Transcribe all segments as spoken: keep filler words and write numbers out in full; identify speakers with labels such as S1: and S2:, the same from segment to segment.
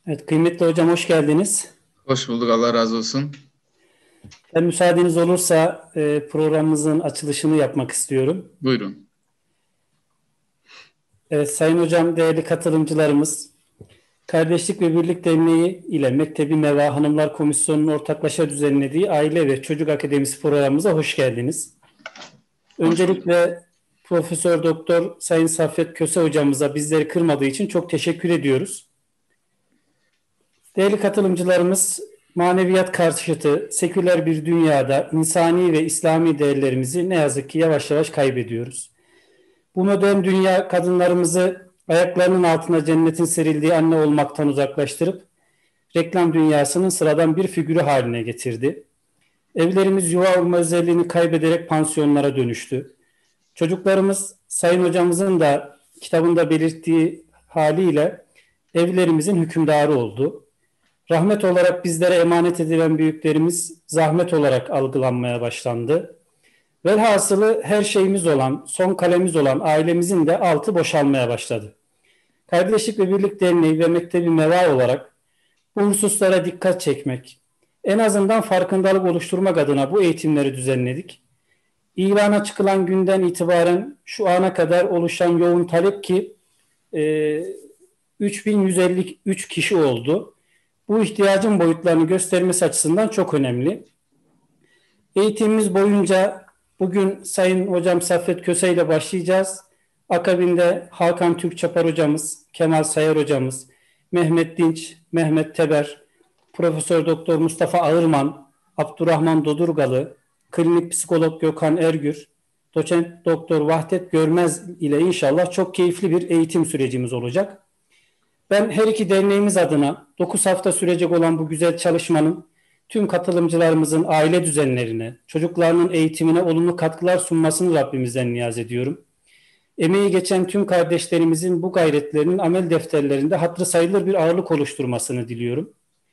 S1: Evet, kıymetli hocam hoş geldiniz.
S2: Hoş bulduk. Allah razı olsun.
S1: Ben müsaadeniz olursa e, programımızın açılışını yapmak istiyorum.
S2: Buyurun.
S1: Evet, Sayın Hocam, değerli katılımcılarımız, Kardeşlik ve Birlik Derneği ile Mektebi Neva Hanımlar Komisyonu'nun ortaklaşa düzenlediği Aile ve Çocuk Akademisi programımıza hoş geldiniz.
S2: Hoş bulduk.
S1: Öncelikle Profesör Doktor Sayın Saffet Köse hocamıza bizleri kırmadığı için çok teşekkür ediyoruz. Değerli katılımcılarımız, maneviyat karşıtı, seküler bir dünyada insani ve İslami değerlerimizi ne yazık ki yavaş yavaş kaybediyoruz. Bu modern dünya kadınlarımızı ayaklarının altına cennetin serildiği anne olmaktan uzaklaştırıp reklam dünyasının sıradan bir figürü haline getirdi. Evlerimiz yuva olma özelliğini kaybederek pansiyonlara dönüştü. Çocuklarımız Sayın Hocamızın da kitabında belirttiği haliyle evlerimizin hükümdarı oldu. Rahmet olarak bizlere emanet edilen büyüklerimiz zahmet olarak algılanmaya başlandı. Velhasılı her şeyimiz olan, son kalemiz olan ailemizin de altı boşalmaya başladı. Kardeşlik ve Birlik Derneği ve Mektebi Meva olarak bu hususlara dikkat çekmek, en azından farkındalık oluşturmak adına bu eğitimleri düzenledik. İlana çıkılan günden itibaren şu ana kadar oluşan yoğun talep ki e, üç bin yüz elli üç kişi oldu. Bu ihtiyacın boyutlarını göstermesi açısından çok önemli. Eğitimimiz boyunca bugün Sayın Hocam Saffet Köse ile başlayacağız. Akabinde Hakan Türkçapar hocamız, Kemal Sayar hocamız, Mehmet Dinç, Mehmet Teber, Profesör Doktor Mustafa Ağırman, Abdurrahman Dodurgalı, Klinik Psikolog Gökhan Ergür, Doçent Doktor Vahdet Görmez ile inşallah çok keyifli bir eğitim sürecimiz olacak. Ben her iki derneğimiz adına dokuz hafta sürecek olan bu güzel çalışmanın tüm katılımcılarımızın aile düzenlerine, çocuklarının eğitimine olumlu katkılar sunmasını Rabbimizden niyaz ediyorum. Emeği geçen tüm kardeşlerimizin bu gayretlerinin amel defterlerinde hatırı sayılır bir ağırlık oluşturmasını diliyorum.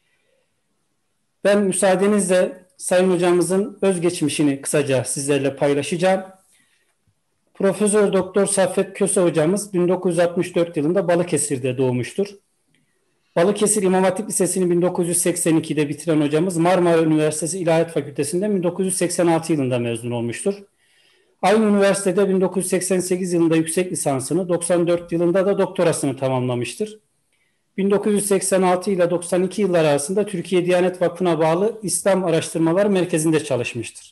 S1: Ben müsaadenizle Sayın Hocamızın özgeçmişini kısaca sizlerle paylaşacağım. Profesör Doktor Saffet Köse hocamız bin dokuz yüz altmış dört yılında Balıkesir'de doğmuştur. Balıkesir İmam Hatip Lisesi'ni bin dokuz yüz seksen ikide bitiren hocamız Marmara Üniversitesi İlahiyat Fakültesi'nden bin dokuz yüz seksen altı yılında mezun olmuştur. Aynı üniversitede bin dokuz yüz seksen sekiz yılında yüksek lisansını, doksan dört yılında da doktorasını tamamlamıştır. bin dokuz yüz seksen altı ile doksan iki yıllar arasında Türkiye Diyanet Vakfı'na bağlı İslam Araştırmalar Merkezi'nde çalışmıştır.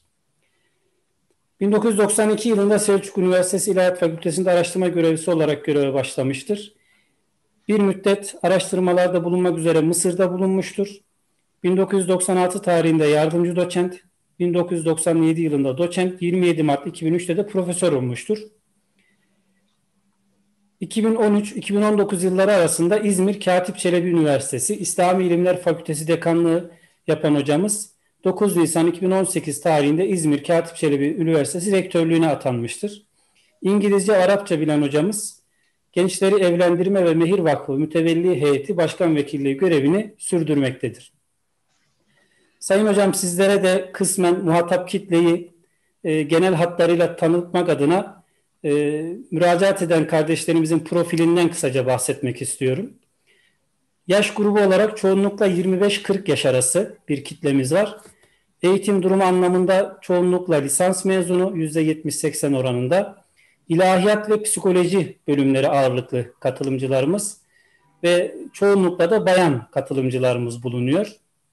S1: bin dokuz yüz doksan iki yılında Selçuk Üniversitesi İlahiyat Fakültesi'nde araştırma görevlisi olarak göreve başlamıştır. Bir müddet araştırmalarda bulunmak üzere Mısır'da bulunmuştur. bin dokuz yüz doksan altı tarihinde yardımcı doçent, bin dokuz yüz doksan yedi yılında doçent, yirmi yedi Mart iki bin üçte de profesör olmuştur. iki bin on üç iki bin on dokuz yılları arasında İzmir Katip Çelebi Üniversitesi İslami İlimler Fakültesi dekanlığı yapan hocamız dokuz Nisan iki bin on sekiz tarihinde İzmir Katip Çelebi Üniversitesi rektörlüğüne atanmıştır. İngilizce, Arapça bilen hocamız Gençleri Evlendirme ve Mehir Vakfı Mütevelli Heyeti Başkan Vekilliği görevini sürdürmektedir. Sayın Hocam, sizlere de kısmen muhatap kitleyi e, genel hatlarıyla tanıtmak adına e, müracaat eden kardeşlerimizin profilinden kısaca bahsetmek istiyorum. Yaş grubu olarak çoğunlukla yirmi beş kırk yaş arası bir kitlemiz var. Eğitim durumu anlamında çoğunlukla lisans mezunu yüzde yetmiş seksen oranında. İlahiyat ve psikoloji bölümleri ağırlıklı katılımcılarımız ve çoğunlukla da bayan katılımcılarımız bulunuyor.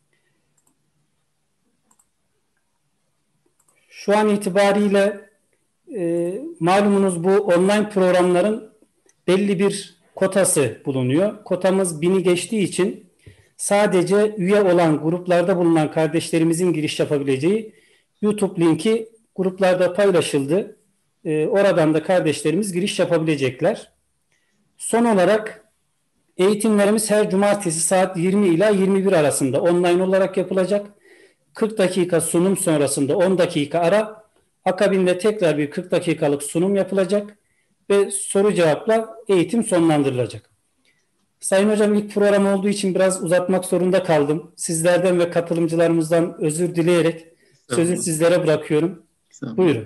S1: Şu an itibariyle e, malumunuz bu online programların belli bir kotası bulunuyor. Kotamız bini geçtiği için sadece üye olan gruplarda bulunan kardeşlerimizin giriş yapabileceği YouTube linki gruplarda paylaşıldı. E, oradan da kardeşlerimiz giriş yapabilecekler. Son olarak eğitimlerimiz her cumartesi saat yirmi ila yirmi bir arasında online olarak yapılacak. kırk dakika sunum sonrasında on dakika ara, akabinde tekrar bir kırk dakikalık sunum yapılacak ve soru cevapla eğitim sonlandırılacak. Sayın Hocam, ilk program olduğu için biraz uzatmak zorunda kaldım. Sizlerden ve katılımcılarımızdan özür dileyerek sözü sizlere bırakıyorum. Buyurun.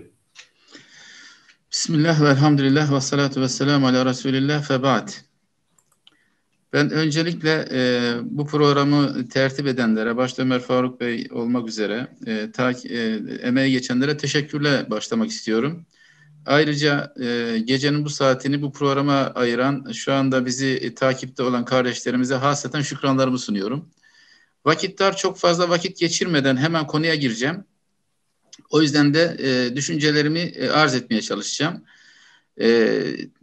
S2: Bismillah ve elhamdülillah ve salatu ve selamu ala Resulillah fe ba'd. Ben öncelikle e, bu programı tertip edenlere, başta Ömer Faruk Bey olmak üzere e, ta, e, emeği geçenlere teşekkürle başlamak istiyorum. Ayrıca e, gecenin bu saatini bu programa ayıran, şu anda bizi e, takipte olan kardeşlerimize hasreten şükranlarımı sunuyorum. Vakit dar, çok fazla vakit geçirmeden hemen konuya gireceğim. O yüzden de e, düşüncelerimi e, arz etmeye çalışacağım. E,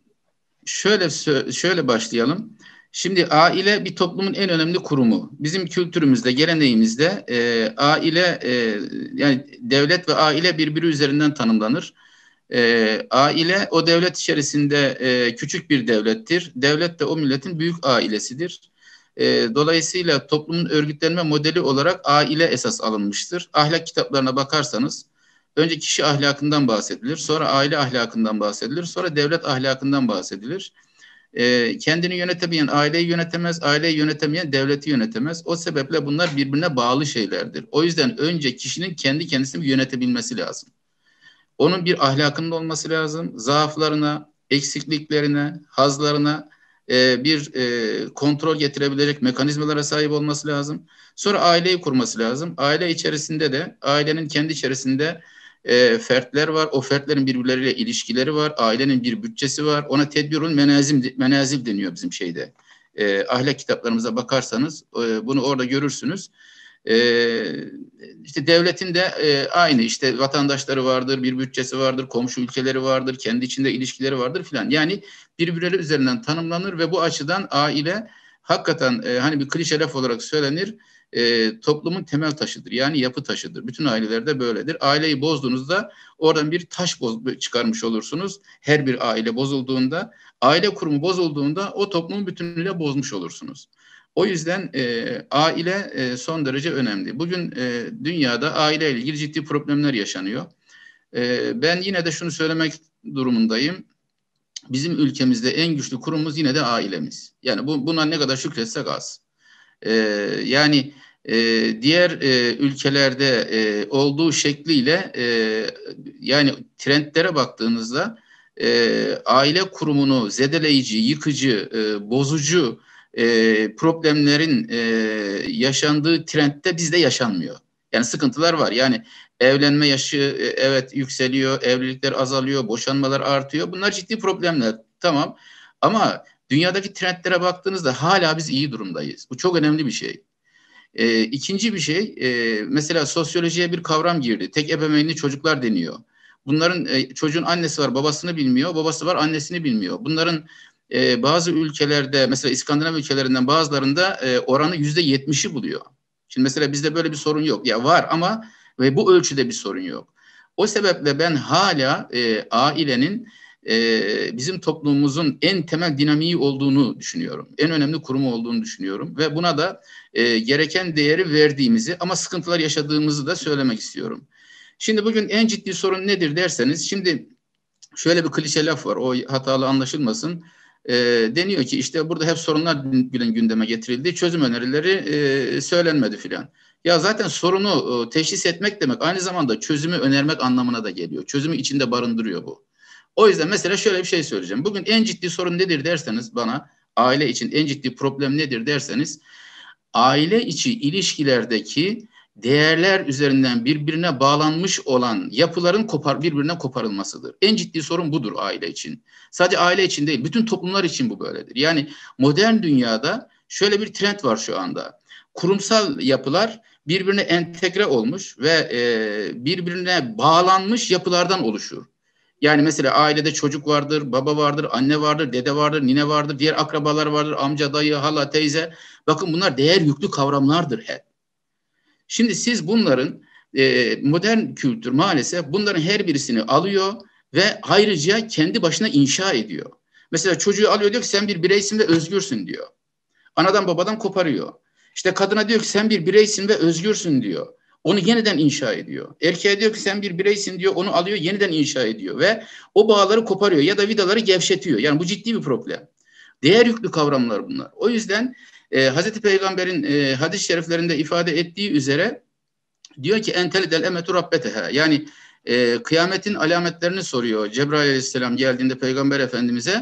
S2: şöyle şöyle başlayalım. Şimdi aile bir toplumun en önemli kurumu. Bizim kültürümüzde, geleneğimizde e, aile e, yani devlet ve aile birbiri üzerinden tanımlanır. E, aile o devlet içerisinde e, küçük bir devlettir. Devlet de o milletin büyük ailesidir. E, dolayısıyla toplumun örgütlenme modeli olarak aile esas alınmıştır. Ahlak kitaplarına bakarsanız önce kişi ahlakından bahsedilir, sonra aile ahlakından bahsedilir, sonra devlet ahlakından bahsedilir. E, kendini yönetemeyen aileyi yönetemez, aileyi yönetemeyen devleti yönetemez. O sebeple bunlar birbirine bağlı şeylerdir. O yüzden önce kişinin kendi kendisini yönetebilmesi lazım. Onun bir ahlakının olması lazım. Zaaflarına, eksikliklerine, hazlarına e, bir e, kontrol getirebilecek mekanizmalara sahip olması lazım. Sonra aileyi kurması lazım. Aile içerisinde de, ailenin kendi içerisinde e, fertler var. O fertlerin birbirleriyle ilişkileri var. Ailenin bir bütçesi var. Ona tedbirun menazil, menazil deniyor bizim şeyde. E, ahlak kitaplarımıza bakarsanız e, bunu orada görürsünüz. Ee, işte devletin de e, aynı işte vatandaşları vardır, bir bütçesi vardır, komşu ülkeleri vardır, kendi içinde ilişkileri vardır filan. Yani birbirleri üzerinden tanımlanır ve bu açıdan aile hakikaten e, hani bir klişe laf olarak söylenir, e, toplumun temel taşıdır. Yani yapı taşıdır. Bütün ailelerde böyledir. Aileyi bozduğunuzda oradan bir taş boz, çıkarmış olursunuz. Her bir aile bozulduğunda, aile kurumu bozulduğunda o toplumun bütünüyle bozmuş olursunuz. O yüzden e, aile e, son derece önemli. Bugün e, dünyada aileyle ilgili ciddi problemler yaşanıyor. E, ben yine de şunu söylemek durumundayım. Bizim ülkemizde en güçlü kurumumuz yine de ailemiz. Yani bu, buna ne kadar şükretsek az. E, yani e, diğer e, ülkelerde e, olduğu şekliyle e, yani trendlere baktığınızda e, aile kurumunu zedeleyici, yıkıcı, e, bozucu e, problemlerin e, yaşandığı trendde bizde yaşanmıyor. Yani sıkıntılar var. Yani evlenme yaşı e, evet yükseliyor, evlilikler azalıyor, boşanmalar artıyor. Bunlar ciddi problemler. Tamam. Ama dünyadaki trendlere baktığınızda hala biz iyi durumdayız. Bu çok önemli bir şey. E, ikinci bir şey, e, mesela sosyolojiye bir kavram girdi. Tek ebeveynli çocuklar deniyor. Bunların e, çocuğun annesi var, babasını bilmiyor, babası var, annesini bilmiyor. Bunların e, bazı ülkelerde, mesela İskandinav ülkelerinden bazılarında e, oranı yüzde yetmişi buluyor. Şimdi mesela bizde böyle bir sorun yok. Ya var ama ve bu ölçüde bir sorun yok. O sebeple ben hala e, ailenin e, bizim toplumumuzun en temel dinamiği olduğunu düşünüyorum. En önemli kurumu olduğunu düşünüyorum ve buna da e, gereken değeri verdiğimizi ama sıkıntılar yaşadığımızı da söylemek istiyorum. Şimdi bugün en ciddi sorun nedir derseniz, şimdi şöyle bir klişe laf var, o hatalı anlaşılmasın. E, deniyor ki işte burada hep sorunlar gündeme getirildi, çözüm önerileri e, söylenmedi filan. Ya zaten sorunu e, teşhis etmek demek aynı zamanda çözümü önermek anlamına da geliyor. Çözümü içinde barındırıyor bu. O yüzden mesela şöyle bir şey söyleyeceğim. Bugün en ciddi sorun nedir derseniz bana, aile için en ciddi problem nedir derseniz, aile içi ilişkilerdeki değerler üzerinden birbirine bağlanmış olan yapıların kopar, birbirine koparılmasıdır. En ciddi sorun budur aile için. Sadece aile için değil, bütün toplumlar için bu böyledir. Yani modern dünyada şöyle bir trend var şu anda. Kurumsal yapılar birbirine entegre olmuş ve e, birbirine bağlanmış yapılardan oluşur. Yani mesela ailede çocuk vardır, baba vardır, anne vardır, dede vardır, nine vardır, diğer akrabalar vardır, amca, dayı, hala, teyze. Bakın bunlar değer yüklü kavramlardır hep. Şimdi siz bunların e, modern kültür maalesef bunların her birisini alıyor ve ayrıca kendi başına inşa ediyor. Mesela çocuğu alıyor, diyor ki sen bir bireysin ve özgürsün diyor. Anadan babadan koparıyor. İşte kadına diyor ki sen bir bireysin ve özgürsün diyor. Onu yeniden inşa ediyor. Erkeğe diyor ki sen bir bireysin diyor. Onu alıyor, yeniden inşa ediyor ve o bağları koparıyor ya da vidaları gevşetiyor. Yani bu ciddi bir problem. Değer yüklü kavramlar bunlar. O yüzden e, Hazreti Peygamber'in e, hadis-i şeriflerinde ifade ettiği üzere diyor ki entelidel emetu rabbeteha. Yani e, kıyametin alametlerini soruyor. Cebrail aleyhisselam geldiğinde Peygamber Efendimiz'e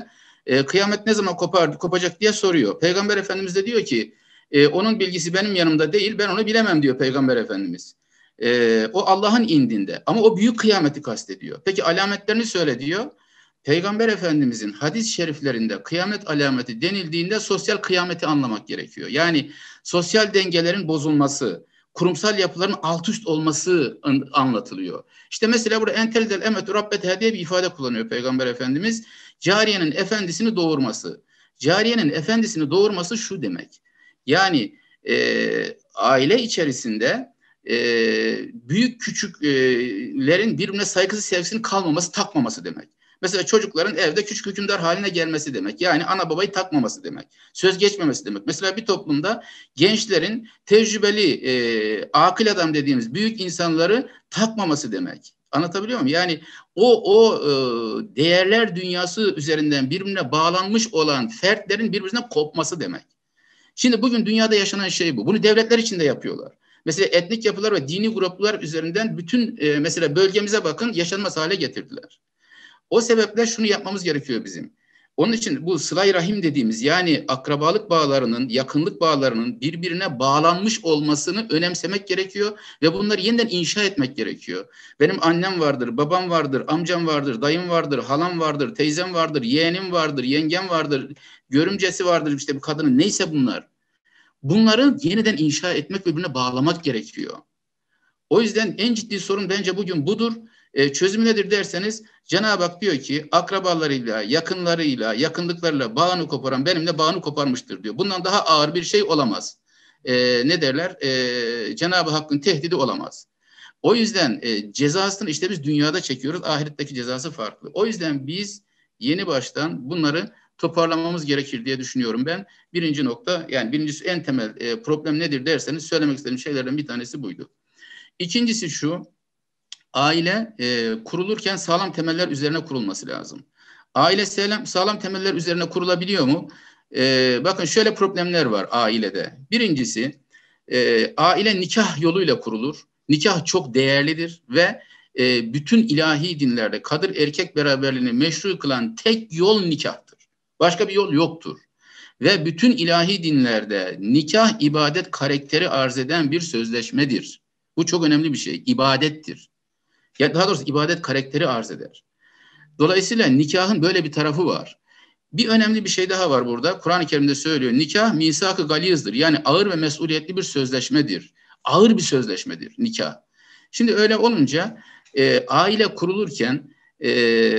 S2: E, kıyamet ne zaman kopar, kopacak diye soruyor. Peygamber Efendimiz de diyor ki e, onun bilgisi benim yanımda değil, ben onu bilemem diyor Peygamber Efendimiz. E, o Allah'ın indinde ama o büyük kıyameti kastediyor. Peki alametlerini söyle diyor. Peygamber Efendimizin hadis-i şeriflerinde kıyamet alameti denildiğinde sosyal kıyameti anlamak gerekiyor. Yani sosyal dengelerin bozulması, kurumsal yapıların alt üst olması anlatılıyor. İşte mesela burada entelidel emetu rabbeteha diye bir ifade kullanıyor Peygamber Efendimiz. Cariyenin efendisini doğurması. Cariyenin efendisini doğurması şu demek. Yani e, aile içerisinde e, büyük küçüklerin birbirine saygısı sevgisinin kalmaması, takmaması demek. Mesela çocukların evde küçük hükümdar haline gelmesi demek. Yani ana babayı takmaması demek. Söz geçmemesi demek. Mesela bir toplumda gençlerin tecrübeli, e, akıl adam dediğimiz büyük insanları takmaması demek. Anlatabiliyor muyum? Yani o o e, değerler dünyası üzerinden birbirine bağlanmış olan fertlerin birbirinden kopması demek. Şimdi bugün dünyada yaşanan şey bu. Bunu devletler içinde yapıyorlar. Mesela etnik yapılar ve dini gruplar üzerinden bütün e, mesela bölgemize bakın yaşanmaz hale getirdiler. O sebeple şunu yapmamız gerekiyor bizim. Onun için bu sıla-i rahim dediğimiz yani akrabalık bağlarının, yakınlık bağlarının birbirine bağlanmış olmasını önemsemek gerekiyor ve bunları yeniden inşa etmek gerekiyor. Benim annem vardır, babam vardır, amcam vardır, dayım vardır, halam vardır, teyzem vardır, yeğenim vardır, yengem vardır, görümcesi vardır, işte bu kadının neyse bunlar. Bunları yeniden inşa etmek ve birbirine bağlamak gerekiyor. O yüzden en ciddi sorun bence bugün budur. E, çözümü nedir derseniz Cenab-ı Hak diyor ki akrabalarıyla, yakınlarıyla, yakınlıklarıyla bağını koparan benimle bağını koparmıştır diyor. Bundan daha ağır bir şey olamaz. E, ne derler? E, Cenab-ı Hakk'ın tehdidi olamaz. O yüzden e, cezasını işte biz dünyada çekiyoruz. Ahiretteki cezası farklı. O yüzden biz yeni baştan bunları toparlamamız gerekir diye düşünüyorum ben. Birinci nokta yani birincisi en temel e, problem nedir derseniz söylemek istediğim şeylerden bir tanesi buydu. İkincisi şu, aile e, kurulurken sağlam temeller üzerine kurulması lazım. Aile sağlam, sağlam temeller üzerine kurulabiliyor mu? E, bakın şöyle problemler var ailede. Birincisi, e, aile nikah yoluyla kurulur. Nikah çok değerlidir ve e, bütün ilahi dinlerde kadın erkek beraberliğini meşru kılan tek yol nikahtır. Başka bir yol yoktur. Ve bütün ilahi dinlerde nikah ibadet karakteri arz eden bir sözleşmedir. Bu çok önemli bir şey. İbadettir. Ya daha doğrusu ibadet karakteri arz eder. Dolayısıyla nikahın böyle bir tarafı var. Bir önemli bir şey daha var burada. Kur'an-ı Kerim'de söylüyor. Nikah misak-ı galizdir. Yani ağır ve mesuliyetli bir sözleşmedir. Ağır bir sözleşmedir nikah. Şimdi öyle olunca e, aile kurulurken e,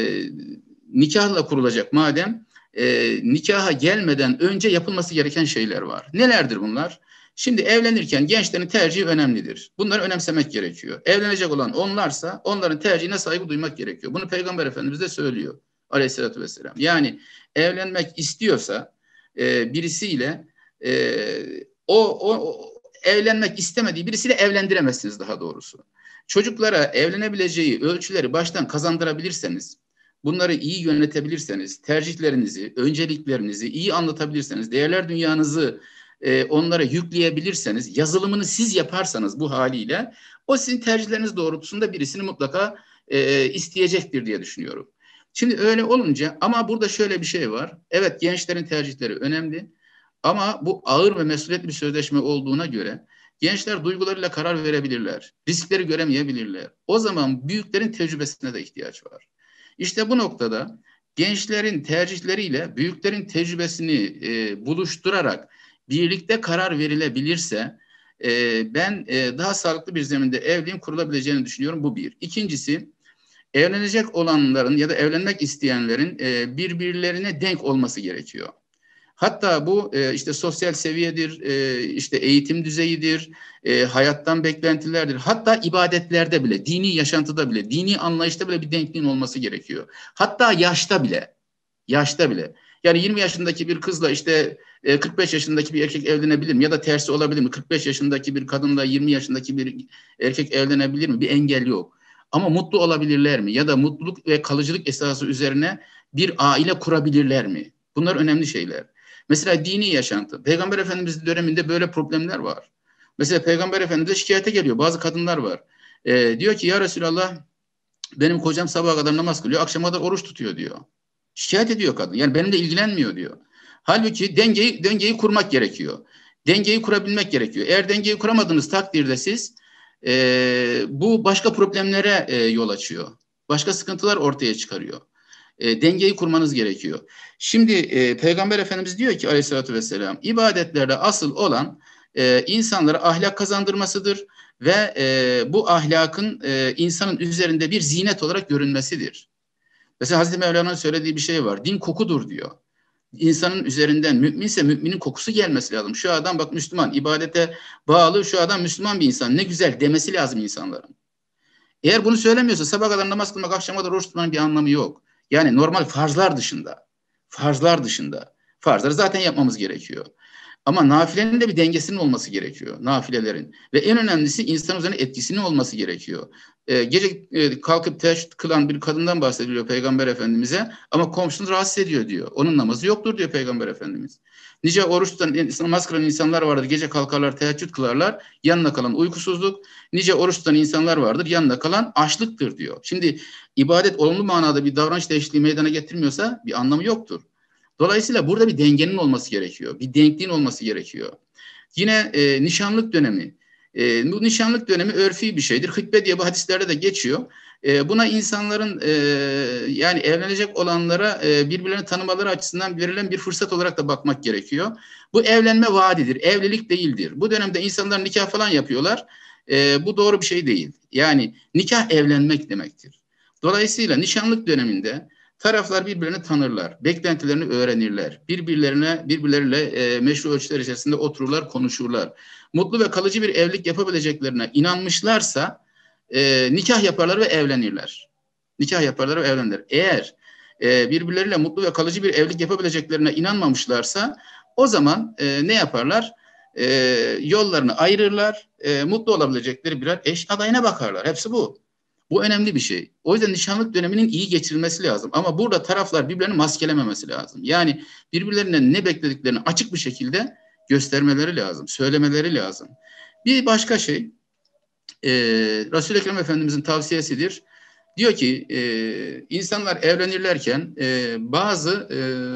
S2: nikahla kurulacak madem e, nikaha gelmeden önce yapılması gereken şeyler var. Nelerdir bunlar? Şimdi evlenirken gençlerin tercihi önemlidir. Bunları önemsemek gerekiyor. Evlenecek olan onlarsa onların tercihine saygı duymak gerekiyor. Bunu Peygamber Efendimiz de söylüyor aleyhissalatü vesselam. Yani evlenmek istiyorsa e, birisiyle e, o, o evlenmek istemediği birisiyle evlendiremezsiniz daha doğrusu. Çocuklara evlenebileceği ölçüleri baştan kazandırabilirseniz, bunları iyi yönetebilirseniz, tercihlerinizi, önceliklerinizi iyi anlatabilirseniz, değerler dünyanızı e, onlara yükleyebilirseniz, yazılımını siz yaparsanız bu haliyle o sizin tercihleriniz doğrultusunda birisini mutlaka e, isteyecektir diye düşünüyorum. Şimdi öyle olunca ama burada şöyle bir şey var. Evet gençlerin tercihleri önemli ama bu ağır ve mesuliyetli bir sözleşme olduğuna göre gençler duygularıyla karar verebilirler. Riskleri göremeyebilirler. O zaman büyüklerin tecrübesine de ihtiyaç var. İşte bu noktada gençlerin tercihleriyle büyüklerin tecrübesini e, buluşturarak birlikte karar verilebilirse e, ben e, daha sağlıklı bir zeminde evliliğin kurulabileceğini düşünüyorum. Bu bir. İkincisi evlenecek olanların ya da evlenmek isteyenlerin e, birbirlerine denk olması gerekiyor. Hatta bu e, işte sosyal seviyedir, e, işte eğitim düzeyidir, e, hayattan beklentilerdir. Hatta ibadetlerde bile, dini yaşantıda bile, dini anlayışta bile bir denkliğin olması gerekiyor. Hatta yaşta bile, yaşta bile. Yani yirmi yaşındaki bir kızla işte e, kırk beş yaşındaki bir erkek evlenebilir mi? Ya da tersi olabilir mi? kırk beş yaşındaki bir kadınla yirmi yaşındaki bir erkek evlenebilir mi? Bir engel yok. Ama mutlu olabilirler mi? Ya da mutluluk ve kalıcılık esası üzerine bir aile kurabilirler mi? Bunlar önemli şeyler. Mesela dini yaşantı. Peygamber Efendimiz döneminde böyle problemler var. Mesela Peygamber Efendimiz'e şikayete geliyor. Bazı kadınlar var. E, diyor ki ya Resulallah benim kocam sabaha kadar namaz kılıyor, akşama kadar oruç tutuyor diyor. Şikayet ediyor kadın. Yani benimle ilgilenmiyor diyor. Halbuki dengeyi dengeyi kurmak gerekiyor. Dengeyi kurabilmek gerekiyor. Eğer dengeyi kuramadığınız takdirde siz e, bu başka problemlere e, yol açıyor. Başka sıkıntılar ortaya çıkarıyor. E, dengeyi kurmanız gerekiyor. Şimdi e, Peygamber Efendimiz diyor ki aleyhissalatü vesselam, ibadetlerde asıl olan e, insanlara ahlak kazandırmasıdır ve e, bu ahlakın e, insanın üzerinde bir zinet olarak görünmesidir. Mesela Hazreti Mevlana'nın söylediği bir şey var. Din kokudur diyor. İnsanın üzerinden müminse müminin kokusu gelmesi lazım. Şu adam bak Müslüman, ibadete bağlı, şu adam Müslüman bir insan. Ne güzel demesi lazım insanların. Eğer bunu söylemiyorsa sabah kadar namaz kılmak, akşama kadar oruç tutmanın bir anlamı yok. Yani normal farzlar dışında. Farzlar dışında. Farzları zaten yapmamız gerekiyor. Ama nafilenin de bir dengesinin olması gerekiyor. Nafilelerin. Ve en önemlisi insan üzerine etkisinin olması gerekiyor. Ee, gece e, kalkıp teheccüd kılan bir kadından bahsediliyor Peygamber Efendimiz'e. Ama komşunu rahatsız ediyor diyor. Onun namazı yoktur diyor Peygamber Efendimiz. Nice oruç tutan, namaz kılan insanlar vardır. Gece kalkarlar, teheccüd kılarlar. Yanına kalan uykusuzluk. Nice oruç tutan insanlar vardır. Yanına kalan açlıktır diyor. Şimdi ibadet olumlu manada bir davranış değişikliği meydana getirmiyorsa bir anlamı yoktur. Dolayısıyla burada bir dengenin olması gerekiyor. Bir denkliğin olması gerekiyor. Yine e, nişanlık dönemi. E, bu nişanlık dönemi örfi bir şeydir. Hıtbe diye bu hadislerde de geçiyor. E, buna insanların e, yani evlenecek olanlara e, birbirlerini tanımaları açısından verilen bir fırsat olarak da bakmak gerekiyor. Bu evlenme vaadidir. Evlilik değildir. Bu dönemde insanlar nikah falan yapıyorlar. E, bu doğru bir şey değil. Yani nikah evlenmek demektir. Dolayısıyla nişanlık döneminde taraflar birbirlerini tanırlar, beklentilerini öğrenirler, birbirlerine birbirleriyle e, meşru ölçüler içerisinde otururlar, konuşurlar. Mutlu ve kalıcı bir evlilik yapabileceklerine inanmışlarsa e, nikah yaparlar ve evlenirler. Nikah yaparlar ve evlenirler. Eğer e, birbirleriyle mutlu ve kalıcı bir evlilik yapabileceklerine inanmamışlarsa o zaman e, ne yaparlar? E, yollarını ayırırlar, e, mutlu olabilecekleri birer eş adayına bakarlar. Hepsi bu. Bu önemli bir şey. O yüzden nişanlık döneminin iyi geçirilmesi lazım. Ama burada taraflar birbirlerini maskelememesi lazım. Yani birbirlerinden ne beklediklerini açık bir şekilde göstermeleri lazım, söylemeleri lazım. Bir başka şey, e, Resul-i Ekrem Efendimizin tavsiyesidir. Diyor ki e, insanlar evlenirlerken e, bazı e,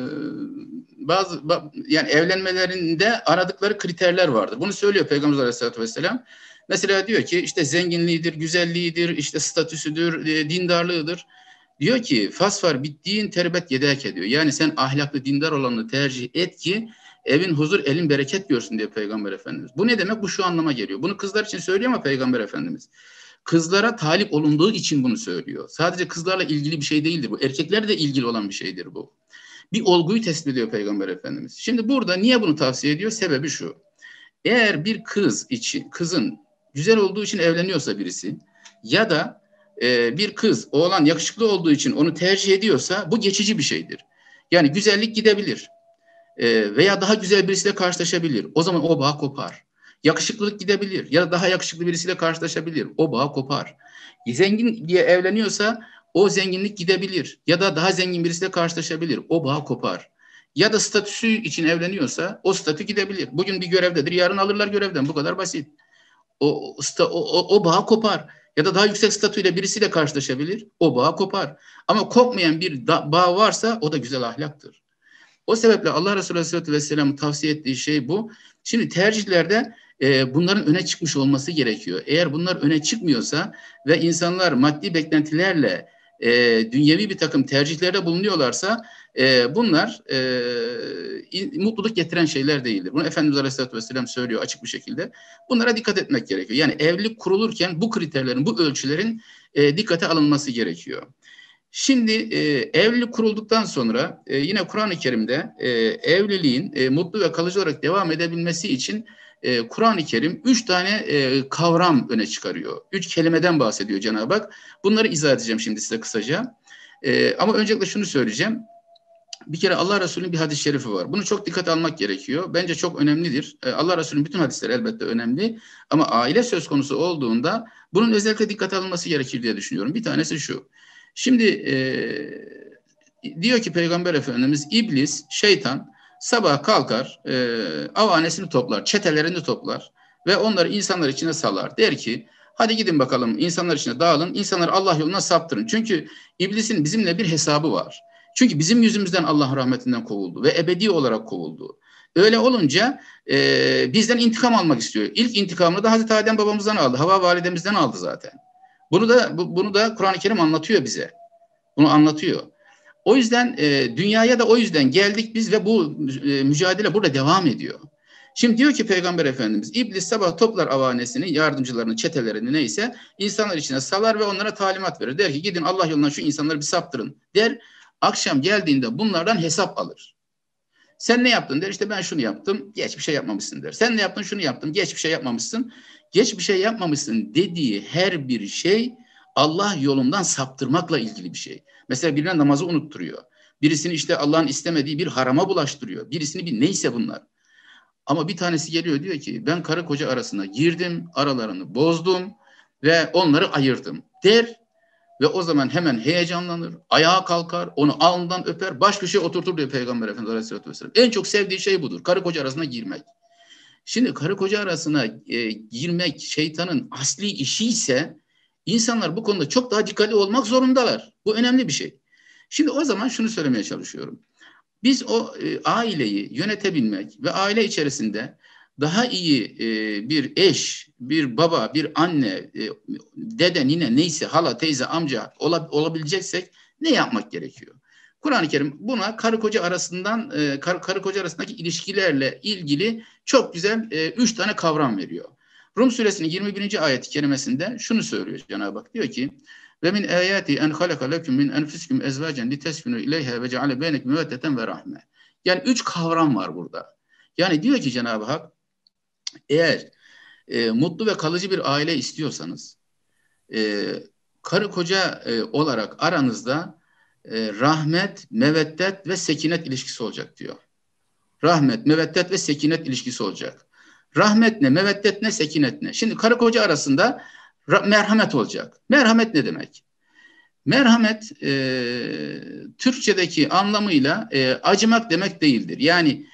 S2: bazı yani evlenmelerinde aradıkları kriterler vardır. Bunu söylüyor Peygamber Aleyhisselatü Vesselam. Mesela diyor ki işte zenginliğidir, güzelliğidir, işte statüsüdür, e, dindarlığıdır. Diyor ki fasfar bittiğin terbet yedek ediyor. Yani sen ahlaklı, dindar olanı tercih et ki evin huzur, elin bereket görsün diyor Peygamber Efendimiz. Bu ne demek? Bu şu anlama geliyor. Bunu kızlar için söylüyor ama Peygamber Efendimiz. Kızlara talip olunduğu için bunu söylüyor. Sadece kızlarla ilgili bir şey değildir bu. Erkeklerle de ilgili olan bir şeydir bu. Bir olguyu tespit ediyor Peygamber Efendimiz. Şimdi burada niye bunu tavsiye ediyor? Sebebi şu. Eğer bir kız için, kızın güzel olduğu için evleniyorsa birisi ya da e, bir kız, oğlan yakışıklı olduğu için onu tercih ediyorsa bu geçici bir şeydir. Yani güzellik gidebilir e, veya daha güzel birisiyle karşılaşabilir. O zaman o bağ kopar. Yakışıklılık gidebilir ya da daha yakışıklı birisiyle karşılaşabilir. O bağ kopar. Zengin diye evleniyorsa o zenginlik gidebilir ya da daha zengin birisiyle karşılaşabilir. O bağ kopar. Ya da statüsü için evleniyorsa o statü gidebilir. Bugün bir görevdedir, yarın alırlar görevden. Bu kadar basit. O, o, o, o bağ kopar. Ya da daha yüksek statüyle birisiyle karşılaşabilir. O bağ kopar. Ama kopmayan bir da, bağ varsa o da güzel ahlaktır. O sebeple Allah Resulü Aleyhisselatü Vesselam'ın tavsiye ettiği şey bu. Şimdi tercihlerde e, bunların öne çıkmış olması gerekiyor. Eğer bunlar öne çıkmıyorsa ve insanlar maddi beklentilerle e, dünyevi bir takım tercihlerde bulunuyorlarsa e, bunlar e, mutluluk getiren şeyler değildir. Bunu Efendimiz Aleyhisselatü Vesselam söylüyor açık bir şekilde. Bunlara dikkat etmek gerekiyor. Yani evlilik kurulurken bu kriterlerin, bu ölçülerin e, dikkate alınması gerekiyor. Şimdi e, evlilik kurulduktan sonra e, yine Kur'an-ı Kerim'de e, evliliğin e, mutlu ve kalıcı olarak devam edebilmesi için e, Kur'an-ı Kerim üç tane e, kavram öne çıkarıyor. Üç kelimeden bahsediyor Cenab-ı Hak. Bunları izah edeceğim şimdi size kısaca. E, ama öncelikle şunu söyleyeceğim. Bir kere Allah Resulü'nün bir hadis-i şerifi var. Bunu çok dikkate almak gerekiyor. Bence çok önemlidir. E, Allah Resulü'nün bütün hadisleri elbette önemli. Ama aile söz konusu olduğunda bunun özellikle dikkate alınması gerekir diye düşünüyorum. Bir tanesi şu. Şimdi e, diyor ki Peygamber Efendimiz, iblis, şeytan sabah kalkar, e, avanesini toplar, çetelerini toplar ve onları insanlar içine salar. Der ki, hadi gidin bakalım insanlar içine dağılın, insanları Allah yoluna saptırın. Çünkü iblisin bizimle bir hesabı var. Çünkü bizim yüzümüzden Allah rahmetinden kovuldu ve ebedi olarak kovuldu. Öyle olunca e, bizden intikam almak istiyor. İlk intikamını da Hazreti Adem babamızdan aldı. Havva validemizden aldı zaten. Bunu da bu, bunu da Kur'an-ı Kerim anlatıyor bize. Bunu anlatıyor. O yüzden e, dünyaya da o yüzden geldik biz ve bu e, mücadele burada devam ediyor. Şimdi diyor ki Peygamber Efendimiz, İblis sabah toplar avanesini, yardımcılarını, çetelerini neyse insanlar içine salar ve onlara talimat verir. Der ki gidin Allah yolundan şu insanları bir saptırın der. Akşam geldiğinde bunlardan hesap alır. Sen ne yaptın der, işte ben şunu yaptım, geç bir şey yapmamışsın der. Sen ne yaptın, şunu yaptım, geç bir şey yapmamışsın. Geç bir şey yapmamışsın dediği her bir şey Allah yolundan saptırmakla ilgili bir şey. Mesela birine namazı unutturuyor. Birisini işte Allah'ın istemediği bir harama bulaştırıyor. Birisini bir neyse bunlar. Ama bir tanesi geliyor diyor ki ben karı koca arasına girdim, aralarını bozdum ve onları ayırdım der. Ve o zaman hemen heyecanlanır, ayağa kalkar, onu alnından öper, baş köşeye oturtur diyor Peygamber Efendimiz Aleyhisselatü Vesselam. En çok sevdiği şey budur, karı koca arasına girmek. Şimdi karı koca arasına e, girmek şeytanın asli işi ise insanlar bu konuda çok daha dikkatli olmak zorundalar. Bu önemli bir şey. Şimdi o zaman şunu söylemeye çalışıyorum. Biz o e, aileyi yönetebilmek ve aile içerisinde daha iyi e, bir eş, bir baba, bir anne, e, dede, nine neyse hala, teyze, amca olab olabileceksek ne yapmak gerekiyor? Kur'an-ı Kerim buna karı koca arasından e, kar karı koca arasındaki ilişkilerle ilgili çok güzel e, üç tane kavram veriyor. Rum suresinin yirmi birinci ayet-i kerimesinde şunu söylüyor Cenab-ı Hak. Diyor ki ve min ayati en halaka lekum min enfusikum ezvacan liteskunu ileyha ve ceale beynekum meveddeten ve rahme. Yani üç kavram var burada. Yani diyor ki Cenab-ı Hak eğer e, mutlu ve kalıcı bir aile istiyorsanız e, karı koca e, olarak aranızda e, rahmet, meveddet ve sekinet ilişkisi olacak diyor. Rahmet, meveddet ve sekinet ilişkisi olacak. Rahmet ne, meveddet ne, sekinet ne? Şimdi karı koca arasında merhamet olacak. Merhamet ne demek? Merhamet e, Türkçedeki anlamıyla e, acımak demek değildir. Yani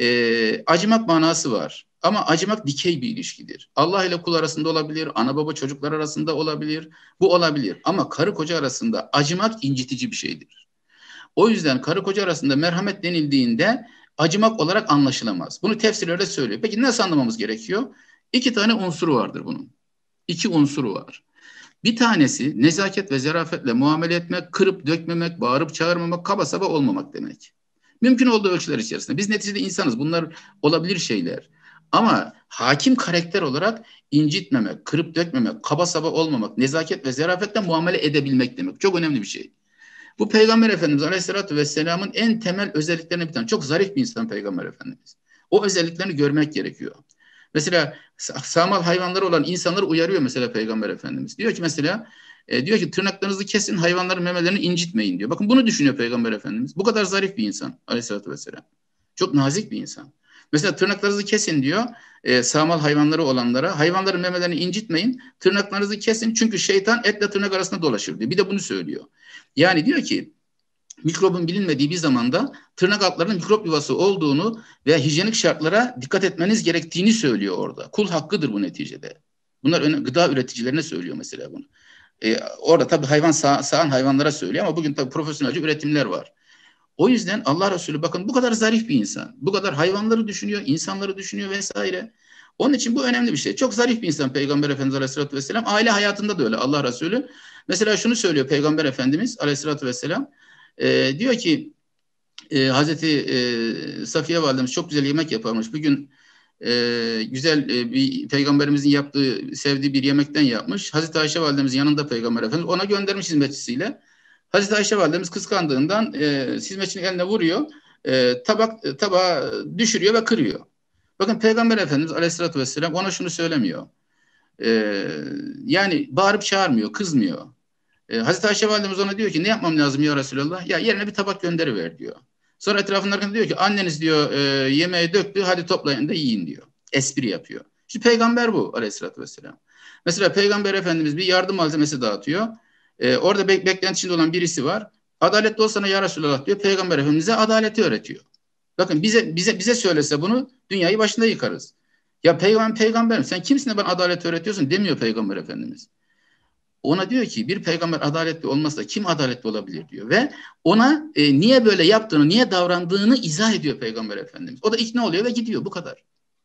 S2: e, acımak manası var. Ama acımak dikey bir ilişkidir. Allah ile kul arasında olabilir, ana baba çocuklar arasında olabilir. Bu olabilir. Ama karı koca arasında acımak incitici bir şeydir. O yüzden karı koca arasında merhamet denildiğinde acımak olarak anlaşılamaz. Bunu tefsirlerde söylüyor. Peki nasıl anlamamız gerekiyor? İki tane unsuru vardır bunun. İki unsuru var. Bir tanesi nezaket ve zarafetle muamele etmek, kırıp dökmemek, bağırıp çağırmamak, kaba saba olmamak demek. Mümkün olduğu ölçüler içerisinde. Biz neticede insanız. Bunlar olabilir şeyler. Ama hakim karakter olarak incitmemek, kırıp dökmemek, kaba saba olmamak, nezaket ve zarafetle muamele edebilmek demek. Çok önemli bir şey. Bu Peygamber Efendimiz Aleyhisselatü Vesselam'ın en temel özelliklerinden bir tane. Çok zarif bir insan Peygamber Efendimiz. O özelliklerini görmek gerekiyor. Mesela sağmal hayvanları olan insanları uyarıyor mesela Peygamber Efendimiz. Diyor ki mesela e, diyor ki tırnaklarınızı kesin, hayvanların memelerini incitmeyin diyor. Bakın bunu düşünüyor Peygamber Efendimiz. Bu kadar zarif bir insan Aleyhisselatü Vesselam. Çok nazik bir insan. Mesela tırnaklarınızı kesin diyor e, sağmal hayvanları olanlara. Hayvanların memelerini incitmeyin. Tırnaklarınızı kesin çünkü şeytan etle tırnak arasında dolaşır diyor. Bir de bunu söylüyor. Yani diyor ki mikrobun bilinmediği bir zamanda tırnak altlarının mikrop yuvası olduğunu ve hijyenik şartlara dikkat etmeniz gerektiğini söylüyor orada. Kul hakkıdır bu neticede. Bunlar gıda üreticilerine söylüyor mesela bunu. Ee, orada tabii hayvan sağ, sağan hayvanlara söylüyor ama bugün tabii profesyonelce üretimler var. O yüzden Allah Resulü bakın bu kadar zarif bir insan. Bu kadar hayvanları düşünüyor, insanları düşünüyor vesaire. Onun için bu önemli bir şey. Çok zarif bir insan Peygamber Efendimiz Aleyhisselatü Vesselam. Aile hayatında da öyle Allah Resulü. Mesela şunu söylüyor Peygamber Efendimiz Aleyhisselatü Vesselam. E, diyor ki e, Hazreti e, Safiye Validemiz çok güzel yemek yaparmış. Bugün e, güzel e, bir peygamberimizin yaptığı, sevdiği bir yemekten yapmış. Hazreti Ayşe Validemizin yanında Peygamber Efendimiz ona göndermiş hizmetçisiyle. Hazreti Ayşe Validemiz kıskandığından e, hizmetçinin eline vuruyor. E, tabak tabağı düşürüyor ve kırıyor. Bakın Peygamber Efendimiz Aleyhisselatü Vesselam ona şunu söylemiyor. E, yani bağırıp çağırmıyor, kızmıyor. E, Hazreti Ayşe Validemiz ona diyor ki ne yapmam lazım ya Resulallah? Ya yerine bir tabak gönderiver diyor. Sonra etrafındakiler diyor ki anneniz diyor e, yemeği döktü hadi toplayın da yiyin diyor. Espri yapıyor. İşte peygamber bu Aleyhisselatü Vesselam. Mesela Peygamber Efendimiz bir yardım malzemesi dağıtıyor. E, orada bek beklenti içinde olan birisi var. Adaletli olsana ya Resulallah diyor. Peygamber Efendimiz'e adaleti öğretiyor. Bakın bize bize bize söylese bunu dünyayı başında yıkarız. Ya peygamber peygamberim sen kimsin de bana adalet öğretiyorsun demiyor Peygamber Efendimiz. ona diyor ki bir peygamber adaletli olmazsa kim adaletli olabilir diyor. Ve ona e, niye böyle yaptığını, niye davrandığını izah ediyor Peygamber Efendimiz. O da ikna oluyor ve gidiyor, bu kadar.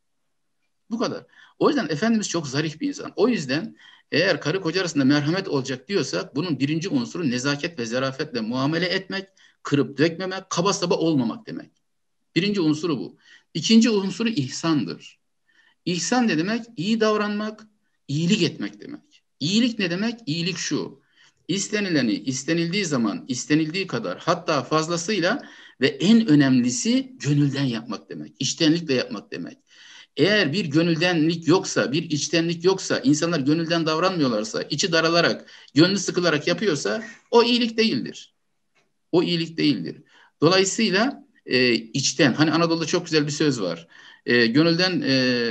S2: Bu kadar. O yüzden Efendimiz çok zarif bir insan. O yüzden eğer karı koca arasında merhamet olacak diyorsak bunun birinci unsuru nezaket ve zarafetle muamele etmek, kırıp dökmemek, kaba saba olmamak demek. Birinci unsuru bu. İkinci unsuru ihsandır. İhsan ne demek? İyi davranmak, iyilik etmek demek. İyilik ne demek? İyilik şu: İstenileni istenildiği zaman, istenildiği kadar, hatta fazlasıyla ve en önemlisi gönülden yapmak demek. İçtenlikle yapmak demek. Eğer bir gönüldenlik yoksa, bir içtenlik yoksa, insanlar gönülden davranmıyorlarsa, içi daralarak, gönlü sıkılarak yapıyorsa o iyilik değildir. O iyilik değildir. Dolayısıyla e, içten, hani Anadolu'da çok güzel bir söz var. E, gönülden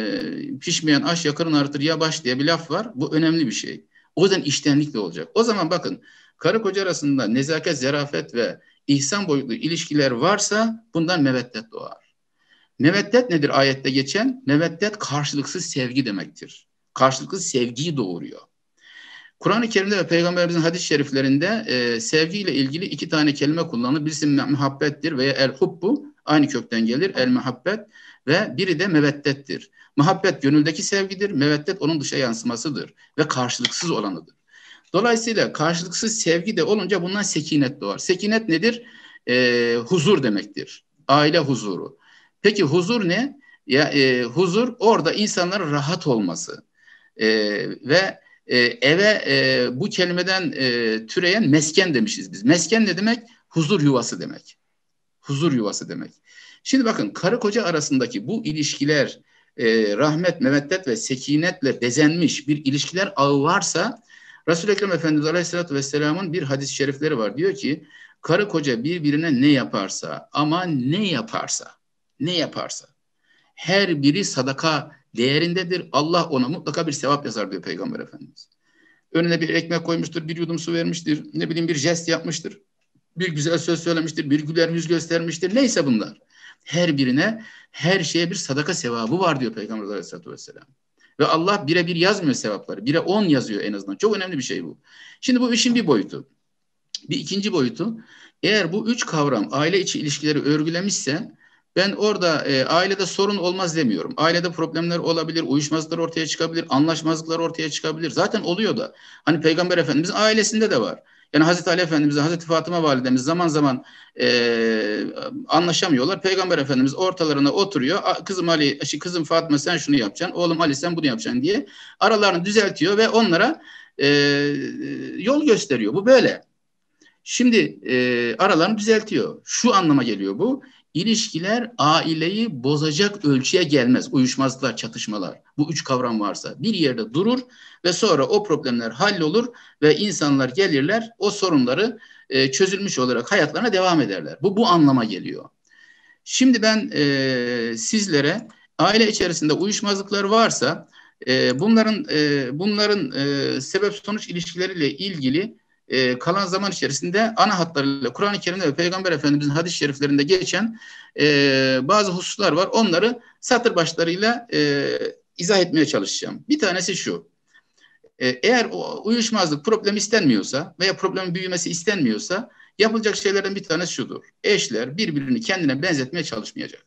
S2: e, pişmeyen aş yakarın artır ya baş diye bir laf var. Bu önemli bir şey. O yüzden içtenlikle olacak. O zaman bakın, karı koca arasında nezaket, zarafet ve ihsan boyutlu ilişkiler varsa bundan meveddet doğar. Meveddet nedir ayette geçen? Meveddet karşılıksız sevgi demektir. Karşılıksız sevgiyi doğuruyor. Kur'an-ı Kerim'de ve Peygamberimizin hadis-i şeriflerinde e, sevgiyle ilgili iki tane kelime kullanılır. Birisi muhabbettir veya el-hubbu, aynı kökten gelir, el-muhabbet, ve biri de meveddettir. Muhabbet gönüldeki sevgidir, meveddet onun dışa yansımasıdır ve karşılıksız olanıdır. Dolayısıyla karşılıksız sevgi de olunca bundan sekinet doğar. Sekinet nedir? E, huzur demektir. Aile huzuru. Peki huzur ne? Ya e, huzur orada insanların rahat olması e, ve e, eve e, bu kelimeden e, türeyen mesken demişiz biz. Mesken ne demek? Huzur yuvası demek. Huzur yuvası demek. Şimdi bakın, karı koca arasındaki bu ilişkiler e, rahmet, meveddet ve sekinetle bezenmiş bir ilişkiler ağı varsa, Resul-i Ekrem Efendimiz Aleyhisselatü Vesselam'ın bir hadis-i şerifleri var. Diyor ki, karı koca birbirine ne yaparsa, ama ne yaparsa, ne yaparsa her biri sadaka değerindedir. Allah ona mutlaka bir sevap yazar diyor Peygamber Efendimiz. Önüne bir ekmek koymuştur, bir yudum su vermiştir, ne bileyim bir jest yapmıştır, bir güzel söz söylemiştir, bir güler yüz göstermiştir. Neyse bunlar. Her birine, her şeye bir sadaka sevabı var diyor Peygamber Aleyhisselatü Vesselam. Ve Allah birebir yazmıyor sevapları. Bire on yazıyor en azından. Çok önemli bir şey bu. Şimdi bu işin bir boyutu. Bir ikinci boyutu, eğer bu üç kavram aile içi ilişkileri örgülemişse, ben orada e, ailede sorun olmaz demiyorum. Ailede problemler olabilir, uyuşmazlıklar ortaya çıkabilir, anlaşmazlıklar ortaya çıkabilir. Zaten oluyor da. Hani Peygamber Efendimizin ailesinde de var. Yani Hazreti Ali Efendimizle Hazreti Fatıma Validemiz zaman zaman e, anlaşamıyorlar. Peygamber Efendimiz ortalarına oturuyor. Kızım Ali, kızım Fatıma sen şunu yapacaksın, oğlum Ali sen bunu yapacaksın diye aralarını düzeltiyor ve onlara e, yol gösteriyor. Bu böyle. Şimdi e, aralarını düzeltiyor. Şu anlama geliyor bu: İlişkiler aileyi bozacak ölçüye gelmez. Uyuşmazlıklar, çatışmalar. Bu üç kavram varsa bir yerde durur ve sonra o problemler hallolur ve insanlar gelirler, o sorunları e, çözülmüş olarak hayatlarına devam ederler. Bu bu anlama geliyor. Şimdi ben e, sizlere aile içerisinde uyuşmazlıklar varsa e, bunların e, bunların e, sebep sonuç ilişkileriyle ilgili Ee, kalan zaman içerisinde ana hatlarıyla Kur'an-ı Kerim'de ve Peygamber Efendimiz'in hadis-i şeriflerinde geçen e, bazı hususlar var. Onları satır başlarıyla e, izah etmeye çalışacağım. Bir tanesi şu: e, eğer o uyuşmazlık problem istenmiyorsa veya problemin büyümesi istenmiyorsa, yapılacak şeylerden bir tanesi şudur: eşler birbirini kendine benzetmeye çalışmayacak.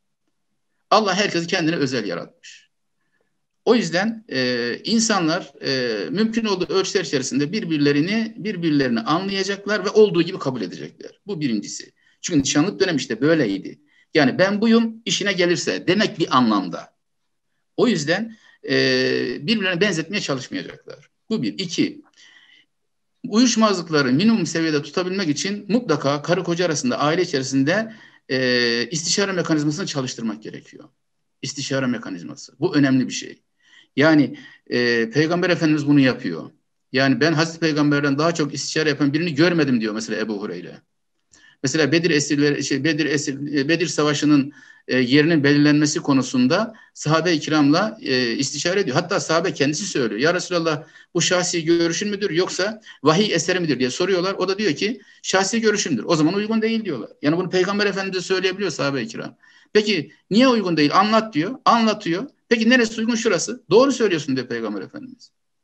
S2: Allah herkesi kendine özel yaratmış. O yüzden e, insanlar e, mümkün olduğu ölçüler içerisinde birbirlerini birbirlerini anlayacaklar ve olduğu gibi kabul edecekler. Bu birincisi. Çünkü nişanlık dönemi işte böyleydi. Yani ben buyum, işine gelirse demek bir anlamda. O yüzden e, birbirlerine benzetmeye çalışmayacaklar. Bu bir. İki, uyuşmazlıkları minimum seviyede tutabilmek için mutlaka karı koca arasında, aile içerisinde e, istişare mekanizmasını çalıştırmak gerekiyor. İstişare mekanizması. Bu önemli bir şey. Yani e, Peygamber Efendimiz bunu yapıyor. Yani ben Hazreti Peygamber'den daha çok istişare yapan birini görmedim diyor mesela Ebu Hureyre. Mesela Bedir esirleri, şey, Bedir esir, Bedir Savaşı'nın e, yerinin belirlenmesi konusunda sahabe-i kiramla e, istişare ediyor. Hatta sahabe kendisi söylüyor: Ya Resulallah, bu şahsi görüşün müdür yoksa vahiy eseri midir diye soruyorlar. O da diyor ki şahsi görüşümdür. O zaman uygun değil diyorlar. Yani bunu Peygamber Efendimiz'e söyleyebiliyor sahabe-i kiram. Peki niye uygun değil? Anlat diyor. Anlatıyor. Peki neresi uygun? Şurası. Doğru söylüyorsun diyor Peygamber Efendimiz.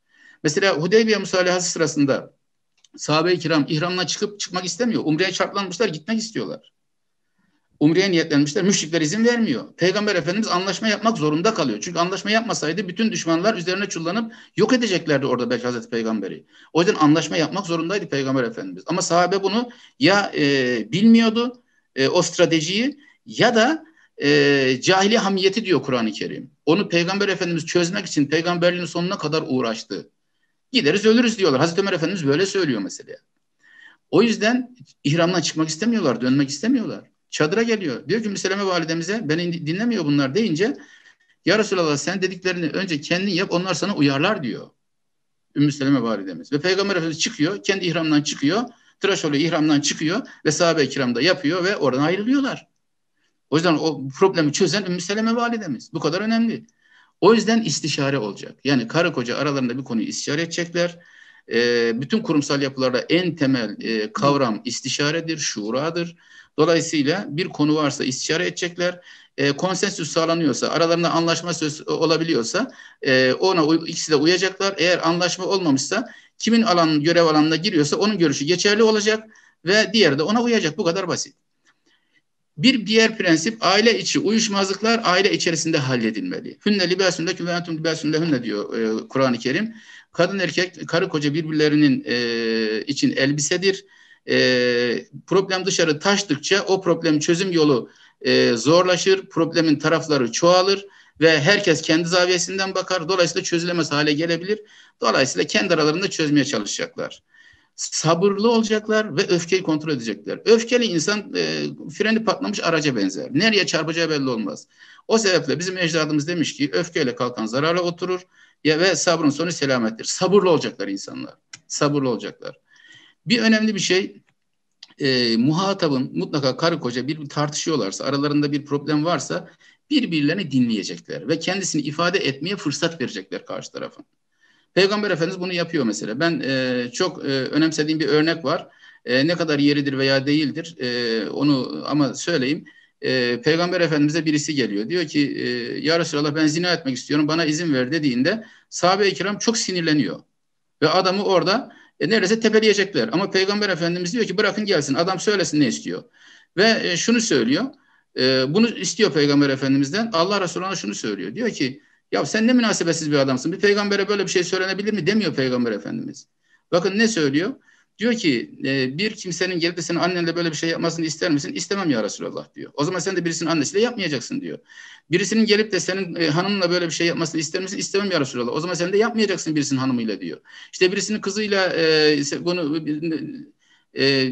S2: Mesela Hudeybiye musalahası sırasında sahabe-i kiram ihramdan çıkıp çıkmak istemiyor. Umre'ye şartlanmışlar, gitmek istiyorlar. Umre'ye niyetlenmişler. Müşrikler izin vermiyor. Peygamber Efendimiz anlaşma yapmak zorunda kalıyor. Çünkü anlaşma yapmasaydı bütün düşmanlar üzerine çullanıp yok edeceklerdi orada belki Hazreti Peygamber'i. O yüzden anlaşma yapmak zorundaydı Peygamber Efendimiz. Ama sahabe bunu ya e, bilmiyordu e, o stratejiyi ya da e, cahiliye hamiyeti diyor Kur'an-ı Kerim. Onu Peygamber Efendimiz çözmek için peygamberliğin sonuna kadar uğraştı. Gideriz ölürüz diyorlar. Hazreti Ömer Efendimiz böyle söylüyor mesela. O yüzden ihramdan çıkmak istemiyorlar, dönmek istemiyorlar. Çadıra geliyor. Diyor ki Müseleme validemize, beni dinlemiyor bunlar deyince, ya Resulallah sen dediklerini önce kendin yap, onlar sana uyarlar diyor Ümmü Seleme validemiz. Ve Peygamber Efendimiz çıkıyor, kendi ihramdan çıkıyor, tıraş oluyor, ihramdan çıkıyor ve sahabe-i kiram da yapıyor ve oradan ayrılıyorlar. O yüzden o problemi çözen Ümmü Seleme validemiz. Bu kadar önemli. O yüzden istişare olacak. Yani karı koca aralarında bir konuyu istişare edecekler. E, bütün kurumsal yapılarda en temel e, kavram istişaredir, şuradır. Dolayısıyla bir konu varsa istişare edecekler. E, konsensüs sağlanıyorsa, aralarında anlaşma söz olabiliyorsa e, ona ikisi de uyacaklar. Eğer anlaşma olmamışsa kimin alanın görev alanına giriyorsa onun görüşü geçerli olacak ve diğeri de ona uyacak. Bu kadar basit. Bir diğer prensip aile içi uyuşmazlıklar aile içerisinde halledilmeli. Hünne libâsünde ve entum libâsünde hünne diyor e, Kur'an-ı Kerim. Kadın erkek, karı koca birbirlerinin e, için elbisedir. E, problem dışarı taştıkça o problem çözüm yolu e, zorlaşır. Problemin tarafları çoğalır ve herkes kendi zaviyesinden bakar. Dolayısıyla çözülemez hale gelebilir. Dolayısıyla kendi aralarında çözmeye çalışacaklar. Sabırlı olacaklar ve öfkeyi kontrol edecekler. Öfkeli insan e, freni patlamış araca benzer. Nereye çarpacağı belli olmaz. O sebeple bizim ecdadımız demiş ki öfkeyle kalkan zarara oturur ya ve sabrın sonu selamettir. Sabırlı olacaklar insanlar. Sabırlı olacaklar. Bir önemli bir şey e, muhatabın mutlaka karı koca bir tartışıyorlarsa aralarında bir problem varsa birbirlerini dinleyecekler ve kendisini ifade etmeye fırsat verecekler karşı tarafa. Peygamber Efendimiz bunu yapıyor mesela. Ben e, çok e, önemsediğim bir örnek var. E, ne kadar yeridir veya değildir e, onu ama söyleyeyim. E, Peygamber Efendimiz'e birisi geliyor. Diyor ki e, ya Resulallah ben zina etmek istiyorum bana izin ver dediğinde sahabe-i kiram çok sinirleniyor. Ve adamı orada e, neredeyse tepeleyecekler. Ama Peygamber Efendimiz diyor ki bırakın gelsin adam söylesin ne istiyor. Ve e, şunu söylüyor. E, bunu istiyor Peygamber Efendimiz'den. Allah Resulü ona şunu söylüyor. Diyor ki ya sen ne münasebetsiz bir adamsın. Bir peygambere böyle bir şey söylenebilir mi demiyor Peygamber Efendimiz. Bakın ne söylüyor? Diyor ki e, bir kimsenin gelip de senin annenle böyle bir şey yapmasını ister misin? İstemem ya Resulallah diyor. O zaman sen de birisinin annesiyle yapmayacaksın diyor. Birisinin gelip de senin e, hanımla böyle bir şey yapmasını ister misin? İstemem ya Resulallah. O zaman sen de yapmayacaksın birisinin hanımıyla diyor. İşte birisinin kızıyla e, bunu e,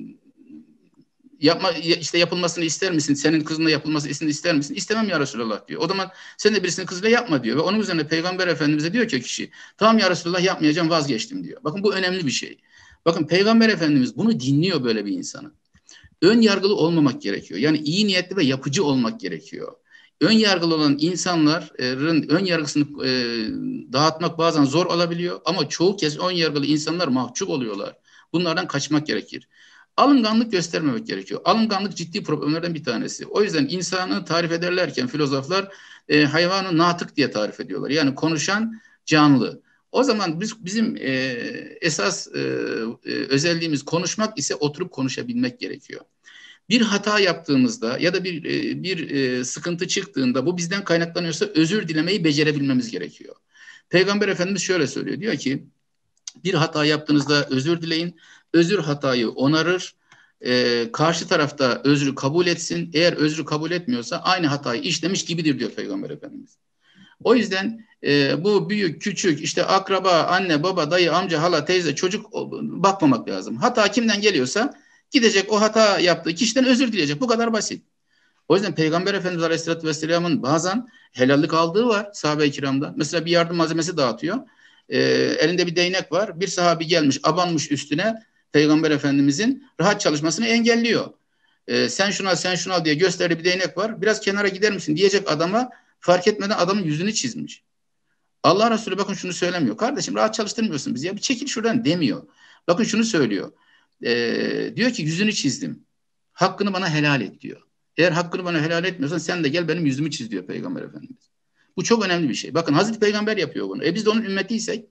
S2: yapma işte yapılmasını ister misin? Senin kızınla yapılmasını ister misin? İstemem ya Resulallah diyor. O zaman sen de birisinin kızıyla yapma diyor. Ve onun üzerine Peygamber Efendimiz'e diyor ki o kişi tamam ya Resulallah yapmayacağım vazgeçtim diyor. Bakın bu önemli bir şey. Bakın Peygamber Efendimiz bunu dinliyor böyle bir insanı. Ön yargılı olmamak gerekiyor. Yani iyi niyetli ve yapıcı olmak gerekiyor. Ön yargılı olan insanların ön yargısını e, dağıtmak bazen zor olabiliyor ama çoğu kez ön yargılı insanlar mahcup oluyorlar. Bunlardan kaçmak gerekir. Alınganlık göstermemek gerekiyor. Alınganlık ciddi problemlerden bir tanesi. O yüzden insanı tarif ederlerken filozoflar e, hayvanı natık diye tarif ediyorlar. Yani konuşan canlı. O zaman biz bizim e, esas e, e, özelliğimiz konuşmak ise oturup konuşabilmek gerekiyor. Bir hata yaptığımızda ya da bir e, bir e, sıkıntı çıktığında bu bizden kaynaklanıyorsa özür dilemeyi becerebilmemiz gerekiyor. Peygamber Efendimiz şöyle söylüyor. Diyor ki bir hata yaptığınızda özür dileyin. Özür hatayı onarır. Ee, karşı tarafta özrü kabul etsin. Eğer özrü kabul etmiyorsa aynı hatayı işlemiş gibidir diyor Peygamber Efendimiz. O yüzden e, bu büyük, küçük, işte akraba, anne, baba, dayı, amca, hala, teyze, çocuk bakmamak lazım. Hata kimden geliyorsa gidecek o hata yaptığı kişiden özür dileyecek. Bu kadar basit. O yüzden Peygamber Efendimiz Aleyhisselatü Vesselam'ın bazen helallik aldığı var sahabe-i kiramda. Mesela bir yardım malzemesi dağıtıyor. Ee, elinde bir değnek var. Bir sahabi gelmiş, abanmış üstüne Peygamber Efendimizin rahat çalışmasını engelliyor. Ee, sen şunu al, sen şunu al diye gösterdiği bir değnek var. Biraz kenara gider misin diyecek adama fark etmeden adamın yüzünü çizmiş. Allah Resulü bakın şunu söylemiyor. Kardeşim rahat çalıştırmıyorsun bizi ya bir çekil şuradan demiyor. Bakın şunu söylüyor. Ee, diyor ki yüzünü çizdim. Hakkını bana helal et diyor. Eğer hakkını bana helal etmiyorsan sen de gel benim yüzümü çiz diyor Peygamber Efendimiz. Bu çok önemli bir şey. Bakın Hazreti Peygamber yapıyor bunu. E biz de onun ümmetiysek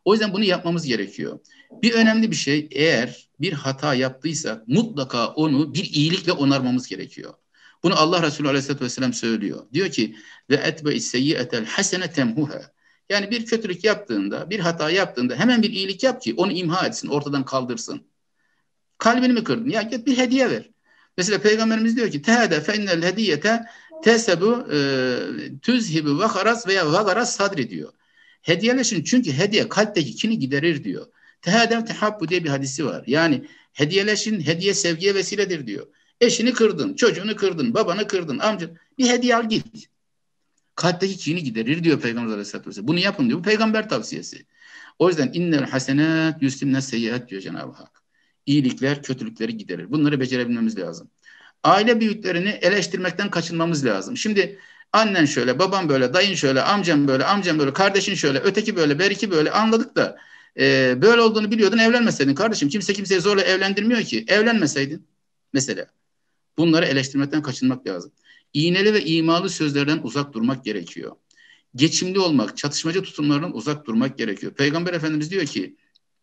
S2: O yüzden bunu yapmamız gerekiyor. Bir önemli bir şey, eğer bir hata yaptıysak mutlaka onu bir iyilikle onarmamız gerekiyor. Bunu Allah Resulü Aleyhisselatü Vesselam söylüyor. Diyor ki ve etbe seyyiyetel hasene temhuha. Yani bir kötülük yaptığında, bir hata yaptığında hemen bir iyilik yap ki onu imha etsin, ortadan kaldırsın. Kalbini mi kırdın? Ya git bir hediye ver. Mesela Peygamberimiz diyor ki tehede fe innel hediyete tesebu e, tüzhibu vakaras veya vakaras sadri diyor. Hediyeleşin çünkü hediye kalpteki kini giderir diyor. Tehedem tehabbu diye bir hadisi var. Yani hediyeleşin, hediye sevgiye vesiledir diyor. Eşini kırdın, çocuğunu kırdın, babanı kırdın, amca bir hediye al git. Kalpteki kini giderir diyor Peygamber Aleyhisselatü Vesselam. Bunu yapın diyor. Bu peygamber tavsiyesi. O yüzden innel hasenat yuslimne seyyiat diyor Cenab-ı Hak. İyilikler kötülükleri giderir. Bunları becerebilmemiz lazım. Aile büyüklerini eleştirmekten kaçınmamız lazım. Şimdi annen şöyle, baban böyle, dayın şöyle, amcam böyle, amcam böyle, kardeşin şöyle, öteki böyle, beriki böyle anladık da e, böyle olduğunu biliyordun evlenmeseydin kardeşim. Kimse kimseyi zorla evlendirmiyor ki. Evlenmeseydin mesela. Bunları eleştirmekten kaçınmak lazım. İğneli ve imalı sözlerden uzak durmak gerekiyor. Geçimli olmak, çatışmacı tutumlardan uzak durmak gerekiyor. Peygamber Efendimiz diyor ki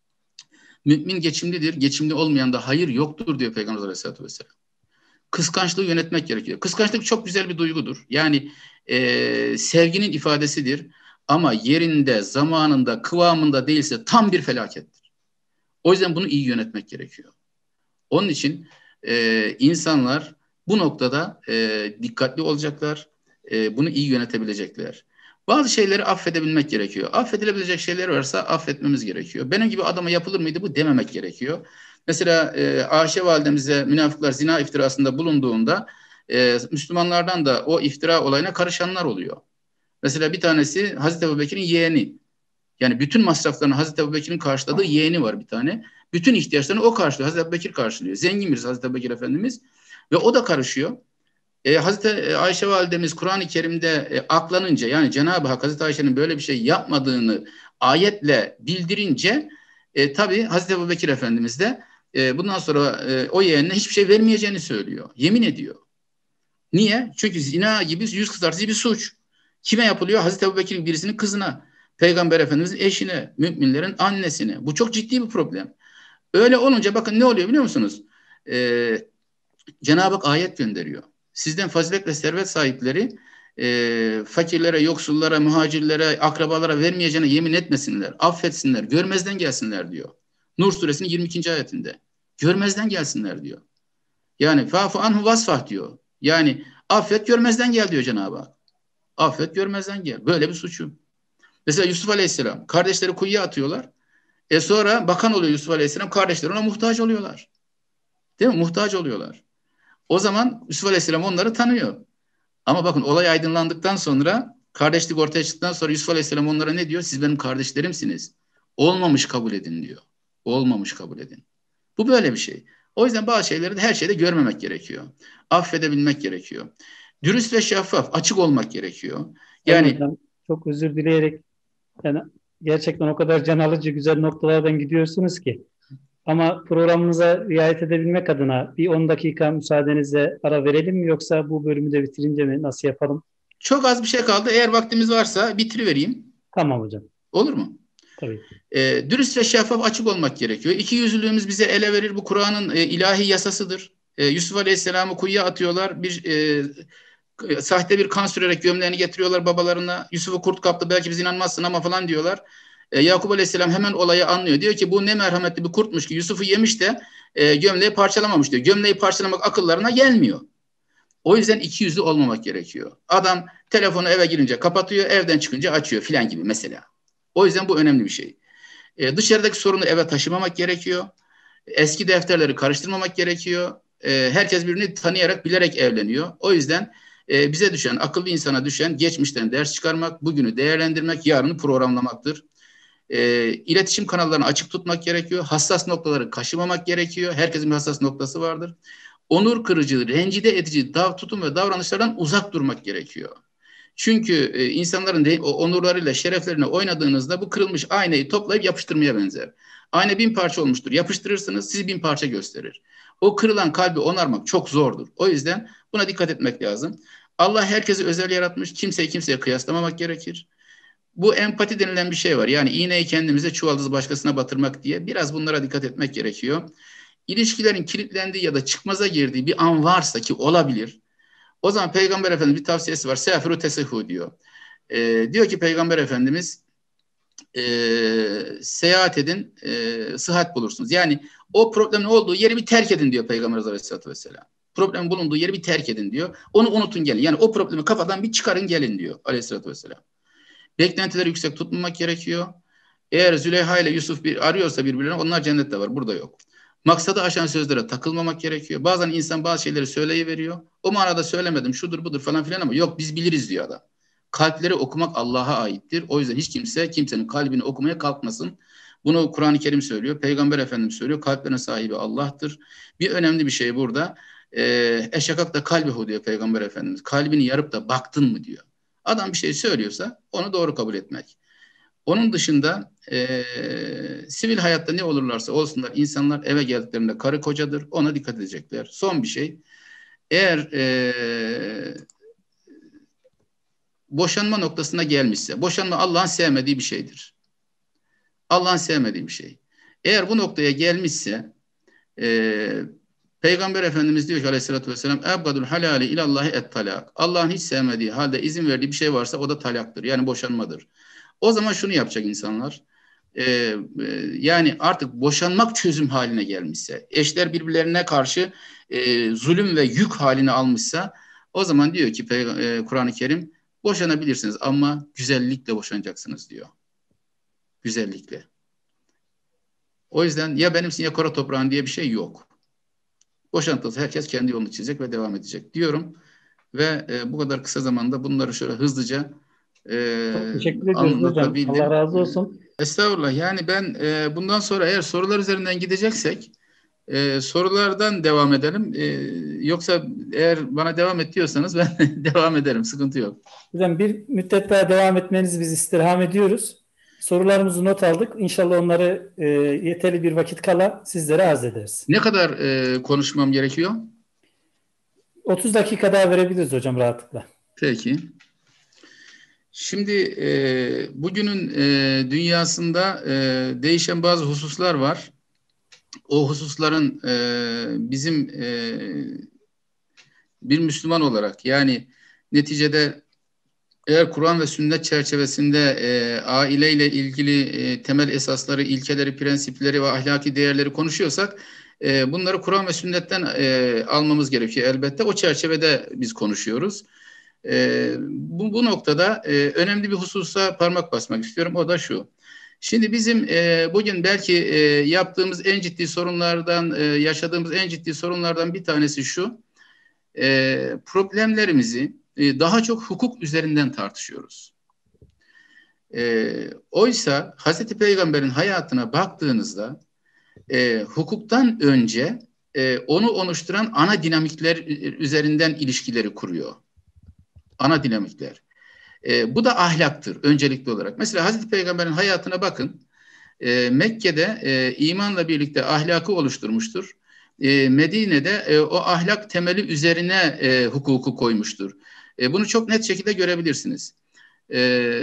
S2: mümin geçimlidir, geçimli olmayan da hayır yoktur diyor Peygamber Aleyhisselatü Vesselam. Kıskançlığı yönetmek gerekiyor. Kıskançlık çok güzel bir duygudur. Yani e, sevginin ifadesidir. Ama yerinde, zamanında, kıvamında değilse tam bir felakettir. O yüzden bunu iyi yönetmek gerekiyor. Onun için e, insanlar bu noktada e, dikkatli olacaklar. E, bunu iyi yönetebilecekler. Bazı şeyleri affedebilmek gerekiyor. Affedilebilecek şeyler varsa affetmemiz gerekiyor. Benim gibi adama yapılır mıydı bu dememek gerekiyor. Mesela e, Ayşe validemize münafıklar zina iftirasında bulunduğunda e, Müslümanlardan da o iftira olayına karışanlar oluyor. Mesela bir tanesi Hazreti Ebubekir'in yeğeni. Yani bütün masraflarını Hazreti Ebubekir'in karşıladığı yeğeni var bir tane. Bütün ihtiyaçlarını o karşılıyor. Hazreti Ebubekir karşılıyor. Zengin birisi Hazreti Ebubekir Efendimiz. Ve o da karışıyor. E, Hazreti Ayşe validemiz Kur'an-ı Kerim'de e, aklanınca yani Cenab-ı Hak Hazreti Ayşe'nin böyle bir şey yapmadığını ayetle bildirince e, tabii Hazreti Ebubekir Efendimiz de e, bundan sonra e, o yeğenine hiçbir şey vermeyeceğini söylüyor. Yemin ediyor. Niye? Çünkü zina gibi yüz kızartıcı bir suç. Kime yapılıyor? Hazreti Ebubekir'in birisinin kızına, Peygamber Efendimiz'in eşine, müminlerin annesine. Bu çok ciddi bir problem. Öyle olunca bakın ne oluyor biliyor musunuz? Ee, Cenab-ı Hak ayet gönderiyor. Sizden fazilet ve servet sahipleri e, fakirlere, yoksullara, muhacirlere, akrabalara vermeyeceğine yemin etmesinler, affetsinler, görmezden gelsinler diyor. Nur suresinin yirmi ikinci ayetinde. Görmezden gelsinler diyor. Yani fa'fu anhu vasfah diyor. Yani affet görmezden gel diyor Cenab-ı Hak. Affet görmezden gel. Böyle bir suçu. Mesela Yusuf Aleyhisselam kardeşleri kuyuya atıyorlar. E sonra bakan oluyor Yusuf Aleyhisselam. Kardeşleri ona muhtaç oluyorlar. Değil mi? Muhtaç oluyorlar. O zaman Yusuf Aleyhisselam onları tanıyor. Ama bakın olay aydınlandıktan sonra kardeşlik ortaya çıktıktan sonra Yusuf Aleyhisselam onlara ne diyor? Siz benim kardeşlerimsiniz. Olmamış kabul edin diyor. Olmamış kabul edin. Bu böyle bir şey. O yüzden bazı şeyleri de her şeyde görmemek gerekiyor. Affedebilmek gerekiyor. Dürüst ve şeffaf, açık olmak gerekiyor.
S1: Sayın
S2: Yani
S1: hocam, çok özür dileyerek yani gerçekten o kadar can alıcı güzel noktalardan gidiyorsunuz ki. Ama programımıza riayet edebilmek adına bir on dakika müsaadenizle ara verelim mi yoksa bu bölümü de bitirince mi nasıl yapalım?
S2: çok az bir şey kaldı. Eğer vaktimiz varsa bitirivereyim.
S1: Tamam hocam.
S2: Olur mu?
S1: Tabii.
S2: E, dürüst ve şeffaf açık olmak gerekiyor. İkiyüzlülüğümüz bize ele verir. Bu Kur'an'ın e, ilahi yasasıdır. E, Yusuf Aleyhisselam'ı kuyuya atıyorlar. Bir e, sahte bir kan sürerek gömleğini getiriyorlar babalarına. Yusuf'u kurt kaptı belki biz inanmazsın ama falan diyorlar. E, Yakup Aleyhisselam hemen olayı anlıyor. Diyor ki bu ne merhametli bir kurtmuş ki Yusuf'u yemiş de e, gömleği parçalamamış diyor. Gömleği parçalamak akıllarına gelmiyor. O yüzden iki yüzlü olmamak gerekiyor. Adam telefonu eve girince kapatıyor, evden çıkınca açıyor filan gibi mesela. O yüzden bu önemli bir şey. E, dışarıdaki sorunu eve taşımamak gerekiyor. Eski defterleri karıştırmamak gerekiyor. E, herkes birbirini tanıyarak, bilerek evleniyor. O yüzden e, bize düşen, akıllı insana düşen geçmişten ders çıkarmak, bugünü değerlendirmek, yarını programlamaktır. E, iletişim kanallarını açık tutmak gerekiyor. Hassas noktaları kaşımamak gerekiyor. Herkesin bir hassas noktası vardır. Onur kırıcı, rencide edici dav, tutum ve davranışlardan uzak durmak gerekiyor. Çünkü e, insanların de, o onurlarıyla, şereflerine oynadığınızda bu kırılmış aynayı toplayıp yapıştırmaya benzer. Ayna bin parça olmuştur. Yapıştırırsınız, sizi bin parça gösterir. O kırılan kalbi onarmak çok zordur. O yüzden buna dikkat etmek lazım. Allah herkesi özel yaratmış. Kimseyi kimseye kıyaslamamak gerekir. Bu empati denilen bir şey var. Yani iğneyi kendimize, çuvaldızı başkasına batırmak diye. Biraz bunlara dikkat etmek gerekiyor. İlişkilerin kilitlendiği ya da çıkmaza girdiği bir an varsa, ki olabilir. O zaman Peygamber Efendimiz bir tavsiyesi var. Sefiru tesehu diyor. Ee, diyor ki Peygamber Efendimiz e, seyahat edin, e, sıhhat bulursunuz. Yani o problemin olduğu yeri bir terk edin diyor Peygamber Aleyhisselatü Vesselam. Problemin bulunduğu yeri bir terk edin diyor. Onu unutun gelin. Yani o problemi kafadan bir çıkarın gelin diyor Aleyhisselatü Vesselam. Beklentileri yüksek tutmamak gerekiyor. Eğer Züleyha ile Yusuf bir arıyorsa birbirlerine, onlar cennette var, burada yok. Maksadı aşan sözlere takılmamak gerekiyor. Bazen insan bazı şeyleri söyleyiveriyor. O manada söylemedim, şudur budur falan filan, ama yok biz biliriz diyor adam. Kalpleri okumak Allah'a aittir. O yüzden hiç kimse kimsenin kalbini okumaya kalkmasın. Bunu Kur'an-ı Kerim söylüyor. Peygamber Efendimiz söylüyor. Kalplerin sahibi Allah'tır. Bir önemli bir şey burada. Eşekak da kalbihu diyor Peygamber Efendimiz. Kalbini yarıp da baktın mı diyor. Adam bir şey söylüyorsa onu doğru kabul etmek. Onun dışında e, sivil hayatta ne olurlarsa olsunlar, insanlar eve geldiklerinde karı kocadır. Ona dikkat edecekler. Son bir şey. Eğer e, boşanma noktasına gelmişse, boşanma Allah'ın sevmediği bir şeydir. Allah'ın sevmediği bir şey. Eğer bu noktaya gelmişse e, Peygamber Efendimiz diyor ki Aleyhisselatü Vesselam, ebgadul halali ilallahi et talak. Allah'ın hiç sevmediği halde izin verdiği bir şey varsa o da talaktır. Yani boşanmadır. O zaman şunu yapacak insanlar. Ee, e, yani artık boşanmak çözüm haline gelmişse, eşler birbirlerine karşı e, zulüm ve yük halini almışsa, o zaman diyor ki e, Kur'an-ı Kerim, boşanabilirsiniz ama güzellikle boşanacaksınız diyor. Güzellikle. O yüzden ya benimsin ya kara toprağın diye bir şey yok. Boşantısı herkes kendi yolunu çizecek ve devam edecek diyorum. Ve e, bu kadar kısa zamanda bunları şöyle hızlıca e,
S1: Çok teşekkür ediyoruz hocam. Allah
S2: anlatabildim.
S1: razı olsun.
S2: Estağfurullah. Yani ben e, bundan sonra eğer sorular üzerinden gideceksek e, sorulardan devam edelim. E, yoksa eğer bana devam et diyorsanız ben devam ederim. Sıkıntı yok.
S1: Hocam bir müddet daha devam etmenizi biz istirham ediyoruz. Sorularımızı not aldık. İnşallah onları e, yeterli bir vakit kala sizlere arz ederiz.
S2: Ne kadar e, konuşmam gerekiyor?
S1: otuz dakika daha verebiliriz hocam rahatlıkla.
S2: Peki. Şimdi e, bugünün e, dünyasında e, değişen bazı hususlar var. O hususların e, bizim e, bir Müslüman olarak, yani neticede eğer Kur'an ve sünnet çerçevesinde e, aileyle ilgili e, temel esasları, ilkeleri, prensipleri ve ahlaki değerleri konuşuyorsak, e, bunları Kur'an ve sünnetten e, almamız gerekiyor elbette. O çerçevede biz konuşuyoruz. E, bu, bu noktada e, önemli bir hususa parmak basmak istiyorum. O da şu. Şimdi bizim e, bugün belki e, yaptığımız en ciddi sorunlardan, e, yaşadığımız en ciddi sorunlardan bir tanesi şu. E, problemlerimizi e, daha çok hukuk üzerinden tartışıyoruz. E, oysa Hazreti Peygamber'in hayatına baktığınızda e, hukuktan önce e, onu oluşturan ana dinamikler üzerinden ilişkileri kuruyor. Ana dinamikler. E, bu da ahlaktır öncelikli olarak. Mesela Hazreti Peygamber'in hayatına bakın. E, Mekke'de e, imanla birlikte ahlakı oluşturmuştur. E, Medine'de e, o ahlak temeli üzerine e, hukuku koymuştur. E, bunu çok net şekilde görebilirsiniz. E,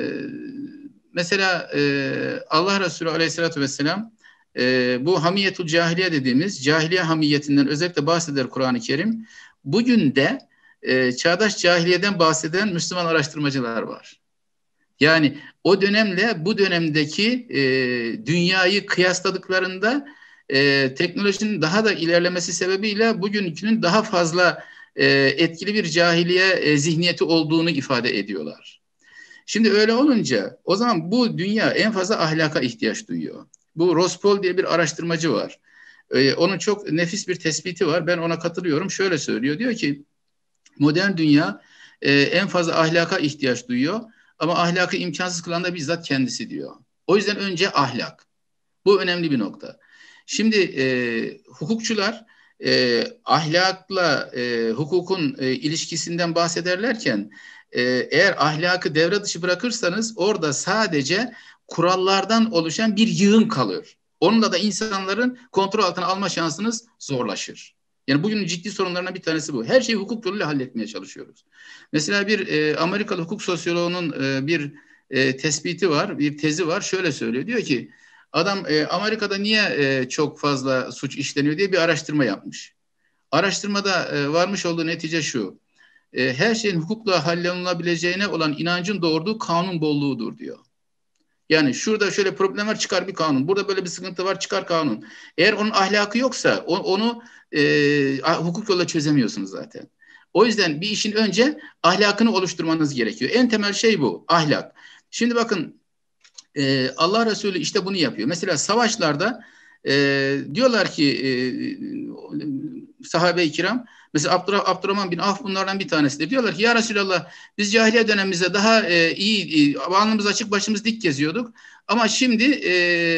S2: mesela e, Allah Resulü Aleyhisselatü Vesselam e, bu hamiyetul cahiliye dediğimiz cahiliye hamiyetinden özellikle bahseder Kur'an-ı Kerim. Bugün de e, çağdaş cahiliyeden bahseden Müslüman araştırmacılar var. Yani o dönemle bu dönemdeki e, dünyayı kıyasladıklarında e, teknolojinin daha da ilerlemesi sebebiyle bugünkünün daha fazla e, etkili bir cahiliye e, zihniyeti olduğunu ifade ediyorlar. Şimdi öyle olunca o zaman bu dünya en fazla ahlaka ihtiyaç duyuyor. Bu Ross Paul diye bir araştırmacı var. E, onun çok nefis bir tespiti var. Ben ona katılıyorum. Şöyle söylüyor. Diyor ki modern dünya e, en fazla ahlaka ihtiyaç duyuyor. Ama ahlakı imkansız kılan da bizzat kendisi diyor. O yüzden önce ahlak. Bu önemli bir nokta. Şimdi e, hukukçular e, ahlakla e, hukukun e, ilişkisinden bahsederlerken e, eğer ahlakı devre dışı bırakırsanız orada sadece kurallardan oluşan bir yığın kalır. Onunla da insanların kontrol altına alma şansınız zorlaşır. Yani bugünün ciddi sorunlarından bir tanesi bu. Her şeyi hukuk yoluyla halletmeye çalışıyoruz. Mesela bir e, Amerikalı hukuk sosyoloğunun e, bir e, tespiti var, bir tezi var. Şöyle söylüyor. Diyor ki adam e, Amerika'da niye e, çok fazla suç işleniyor diye bir araştırma yapmış. Araştırmada e, varmış olduğu netice şu. E, her şeyin hukukla hallolunabileceğine olan inancın doğurduğu kanun bolluğudur diyor. Yani şurada şöyle problem var, çıkar bir kanun. Burada böyle bir sıkıntı var, çıkar kanun. Eğer onun ahlakı yoksa o, onu e, hukuk yoluyla çözemiyorsunuz zaten. O yüzden bir işin önce ahlakını oluşturmanız gerekiyor. En temel şey bu, ahlak. Şimdi bakın e, Allah Resulü işte bunu yapıyor. Mesela savaşlarda e, diyorlar ki e, sahabe-i kiram, mesela Abdur Abdurrahman bin Avf bunlardan bir tanesi de diyorlar ki ya Resulallah biz cahiliye dönemimizde daha e, iyi, e, alnımız açık başımız dik geziyorduk ama şimdi e,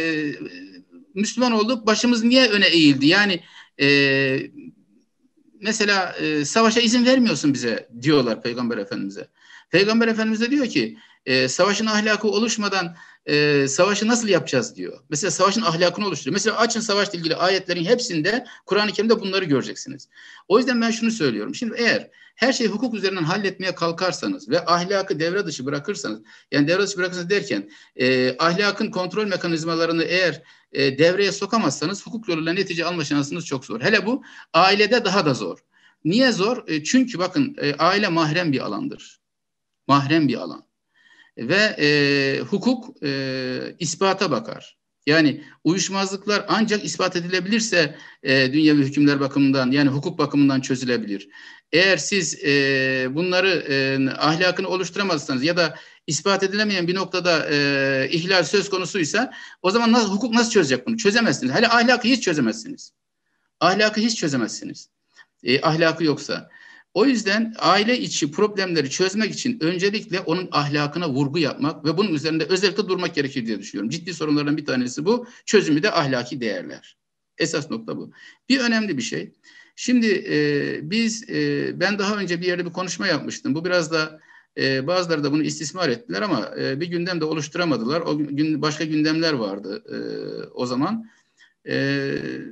S2: Müslüman olduk, başımız niye öne eğildi? Yani e, mesela e, savaşa izin vermiyorsun bize diyorlar Peygamber Efendimiz'e. Peygamber Efendimiz de diyor ki e, savaşın ahlakı oluşmadan e, savaşı nasıl yapacağız diyor. Mesela savaşın ahlakını oluşturuyor. Mesela açın savaşla ilgili ayetlerin hepsinde Kur'an-ı Kerim'de bunları göreceksiniz. O yüzden ben şunu söylüyorum. Şimdi eğer her şeyi hukuk üzerinden halletmeye kalkarsanız ve ahlakı devre dışı bırakırsanız, yani devre dışı bırakırsanız derken e, ahlakın kontrol mekanizmalarını eğer e, devreye sokamazsanız hukuk yoluyla netice alma şansınız çok zor. Hele bu ailede daha da zor. Niye zor? E, çünkü bakın e, aile mahrem bir alandır. Mahrem bir alan. Ve e, hukuk e, ispata bakar. Yani uyuşmazlıklar ancak ispat edilebilirse e, dünyevi hükümler bakımından yani hukuk bakımından çözülebilir. Eğer siz e, bunları e, ahlakını oluşturamazsanız ya da ispat edilemeyen bir noktada e, ihlal söz konusuysa o zaman nasıl, hukuk nasıl çözecek bunu? Çözemezsiniz. Hele ahlakı hiç çözemezsiniz. Ahlakı hiç çözemezsiniz. E, ahlakı yoksa. O yüzden aile içi problemleri çözmek için öncelikle onun ahlakına vurgu yapmak ve bunun üzerinde özellikle durmak gerekir diye düşünüyorum. Ciddi sorunlardan bir tanesi bu. Çözümü de ahlaki değerler. Esas nokta bu. Bir önemli bir şey. Şimdi e, biz, e, ben daha önce bir yerde bir konuşma yapmıştım. Bu biraz da e, bazıları da bunu istismar ettiler ama e, bir gündem de oluşturamadılar. O gün başka gündemler vardı e, o zaman. E,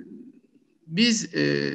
S2: biz e,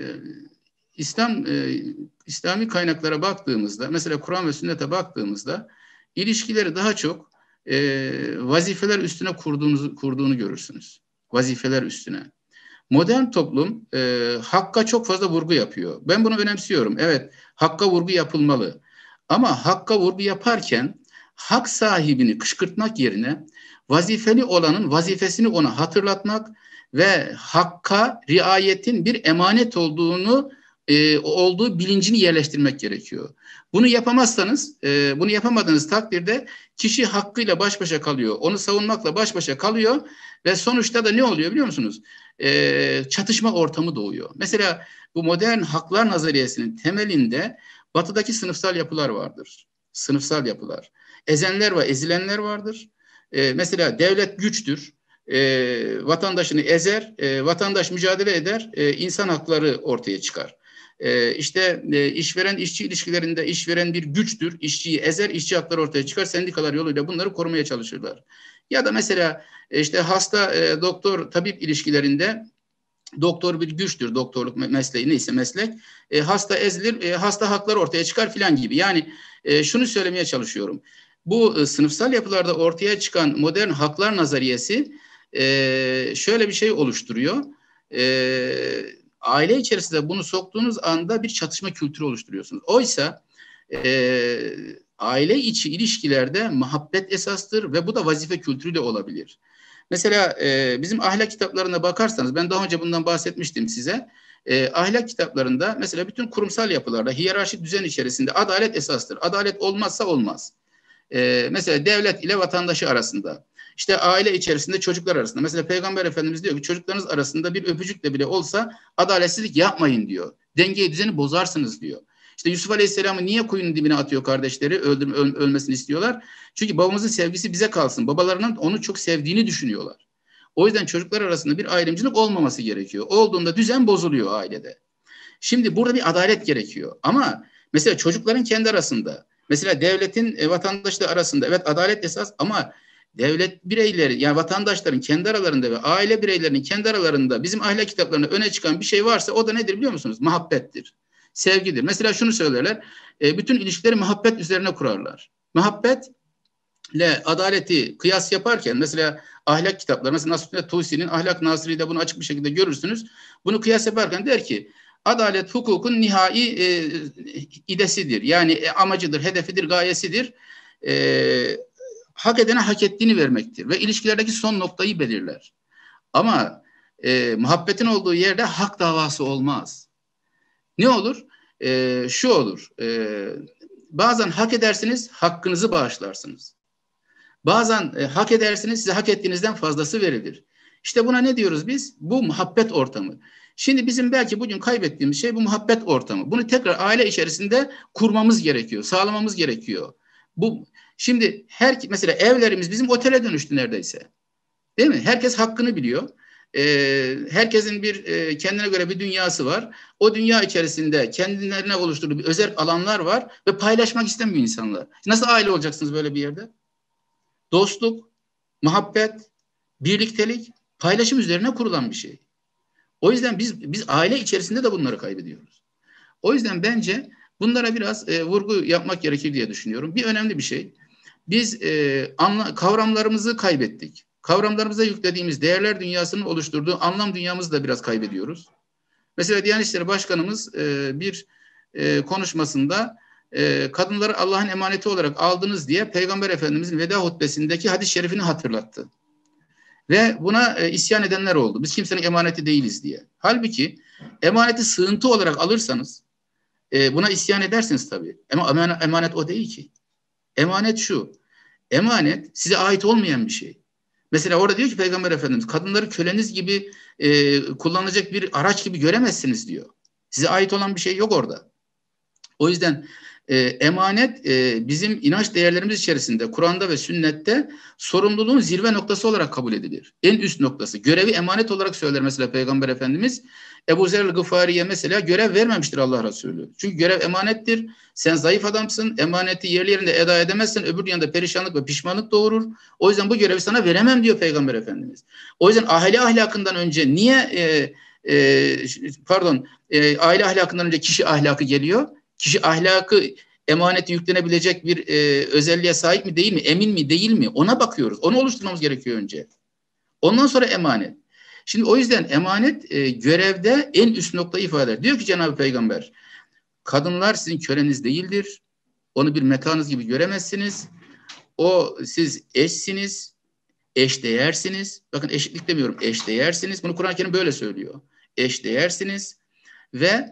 S2: İslam e, İslami kaynaklara baktığımızda, mesela Kur'an ve sünnete baktığımızda ilişkileri daha çok e, vazifeler üstüne kurduğunu, kurduğunu görürsünüz. Vazifeler üstüne. Modern toplum e, hakka çok fazla vurgu yapıyor. Ben bunu önemsiyorum. Evet, hakka vurgu yapılmalı. Ama hakka vurgu yaparken hak sahibini kışkırtmak yerine vazifeli olanın vazifesini ona hatırlatmak ve hakka riayetin bir emanet olduğunu e, olduğu bilincini yerleştirmek gerekiyor. Bunu yapamazsanız, e, bunu yapamadığınız takdirde kişi hakkıyla baş başa kalıyor. Onu savunmakla baş başa kalıyor ve sonuçta da ne oluyor biliyor musunuz? E, çatışma ortamı doğuyor. Mesela bu modern haklar nazariyesinin temelinde batıdaki sınıfsal yapılar vardır. Sınıfsal yapılar. Ezenler ve ezilenler vardır. E, mesela devlet güçtür. E, vatandaşını ezer, e, vatandaş mücadele eder, e, insan hakları ortaya çıkar. E, işte e, işveren işçi ilişkilerinde işveren bir güçtür, işçiyi ezer, işçi hakları ortaya çıkar, sendikalar yoluyla bunları korumaya çalışırlar. Ya da mesela e, işte hasta e, doktor tabip ilişkilerinde doktor bir güçtür, doktorluk mesleği neyse meslek, e, hasta ezilir, e, hasta hakları ortaya çıkar filan gibi. Yani e, şunu söylemeye çalışıyorum. Bu e, sınıfsal yapılarda ortaya çıkan modern haklar nazariyesi e, şöyle bir şey oluşturuyor. E, aile içerisinde bunu soktuğunuz anda bir çatışma kültürü oluşturuyorsunuz. Oysa e, aile içi ilişkilerde muhabbet esastır ve bu da vazife kültürü de olabilir. Mesela e, bizim ahlak kitaplarına bakarsanız, ben daha önce bundan bahsetmiştim size. E, ahlak kitaplarında mesela bütün kurumsal yapılarda hiyerarşik düzen içerisinde adalet esastır. Adalet olmazsa olmaz. E, mesela devlet ile vatandaşı arasında, işte aile içerisinde çocuklar arasında. Mesela Peygamber Efendimiz diyor ki çocuklarınız arasında bir öpücükle bile olsa adaletsizlik yapmayın diyor. Dengeyi düzeni bozarsınız diyor. İşte Yusuf Aleyhisselam'ı niye kuyunun dibine atıyor kardeşleri? Öldür, öl, ölmesini istiyorlar. Çünkü babamızın sevgisi bize kalsın. Babalarının onu çok sevdiğini düşünüyorlar. O yüzden çocuklar arasında bir ayrımcılık olmaması gerekiyor. Olduğunda düzen bozuluyor ailede. Şimdi burada bir adalet gerekiyor. Ama mesela çocukların kendi arasında, mesela devletin e, vatandaşları arasında evet adalet esas ama devlet bireyleri yani vatandaşların kendi aralarında ve aile bireylerinin kendi aralarında bizim ahlak kitaplarında öne çıkan bir şey varsa o da nedir biliyor musunuz? Muhabbettir. Sevgidir. Mesela şunu söylerler, e, bütün ilişkileri muhabbet üzerine kurarlar. Muhabbet ile adaleti kıyas yaparken mesela ahlak kitapları, mesela Nasrullah Tusi'nin Ahlak Nasırı'da bunu açık bir şekilde görürsünüz. Bunu kıyas yaparken der ki adalet hukukun nihai e, idesidir. Yani e, amacıdır, hedefidir, gayesidir. E, hak edene hak ettiğini vermektir ve ilişkilerdeki son noktayı belirler. Ama e, muhabbetin olduğu yerde hak davası olmaz. Ne olur? E, şu olur. E, bazen hak edersiniz, hakkınızı bağışlarsınız. Bazen e, hak edersiniz, size hak ettiğinizden fazlası verilir. İşte buna ne diyoruz biz? Bu muhabbet ortamı. Şimdi bizim belki bugün kaybettiğimiz şey bu muhabbet ortamı. Bunu tekrar aile içerisinde kurmamız gerekiyor, sağlamamız gerekiyor. Bu şimdi her mesela evlerimiz bizim otele dönüştü neredeyse. Değil mi? Herkes hakkını biliyor. Ee, herkesin bir e, kendine göre bir dünyası var. O dünya içerisinde kendilerine oluşturduğu bir özel alanlar var ve paylaşmak istemiyor insanlar. Nasıl aile olacaksınız böyle bir yerde? Dostluk, muhabbet, birliktelik, paylaşım üzerine kurulan bir şey. O yüzden biz biz aile içerisinde de bunları kaybediyoruz. O yüzden bence bunlara biraz e, vurgu yapmak gerekir diye düşünüyorum. Bir önemli bir şey. Biz e, anla, kavramlarımızı kaybettik. Kavramlarımıza yüklediğimiz değerler dünyasının oluşturduğu anlam dünyamızı da biraz kaybediyoruz. Mesela Diyanet İşleri Başkanımız e, bir e, konuşmasında e, kadınları Allah'ın emaneti olarak aldınız diye Peygamber Efendimizin veda hutbesindeki hadis-i şerifini hatırlattı. Ve buna e, isyan edenler oldu. Biz kimsenin emaneti değiliz diye. Halbuki emaneti sığıntı olarak alırsanız e, buna isyan edersiniz tabii. Ama emanet, emanet o değil ki. Emanet şu. Emanet size ait olmayan bir şey. Mesela orada diyor ki Peygamber Efendimiz kadınları köleniz gibi e, kullanılacak bir araç gibi göremezsiniz diyor. Size ait olan bir şey yok orada. O yüzden e, emanet e, bizim inanç değerlerimiz içerisinde Kur'an'da ve sünnette sorumluluğun zirve noktası olarak kabul edilir. En üst noktası. Görevi emanet olarak söyler mesela Peygamber Efendimiz. Ebu Zer el-Gıfari'ye mesela görev vermemiştir Allah Resulü. Çünkü görev emanettir. Sen zayıf adamsın. Emaneti yerli yerinde eda edemezsen öbür yanda perişanlık ve pişmanlık doğurur. O yüzden bu görevi sana veremem diyor Peygamber Efendimiz. O yüzden aile ahlakından önce niye e, e, pardon e, aile ahlakından önce kişi ahlakı geliyor? Kişi ahlakı emaneti yüklenebilecek bir e, özelliğe sahip mi değil mi? Emin mi değil mi? Ona bakıyoruz. Onu oluşturmamız gerekiyor önce. Ondan sonra emanet. Şimdi o yüzden emanet e, görevde en üst noktayı ifade eder. Diyor ki Cenab-ı Peygamber, kadınlar sizin köleniz değildir. Onu bir metanız gibi göremezsiniz. O siz eşsiniz, eşdeğersiniz. Bakın eşitlik demiyorum, eşdeğersiniz. Bunu Kur'an-ı Kerim böyle söylüyor. Eşdeğersiniz ve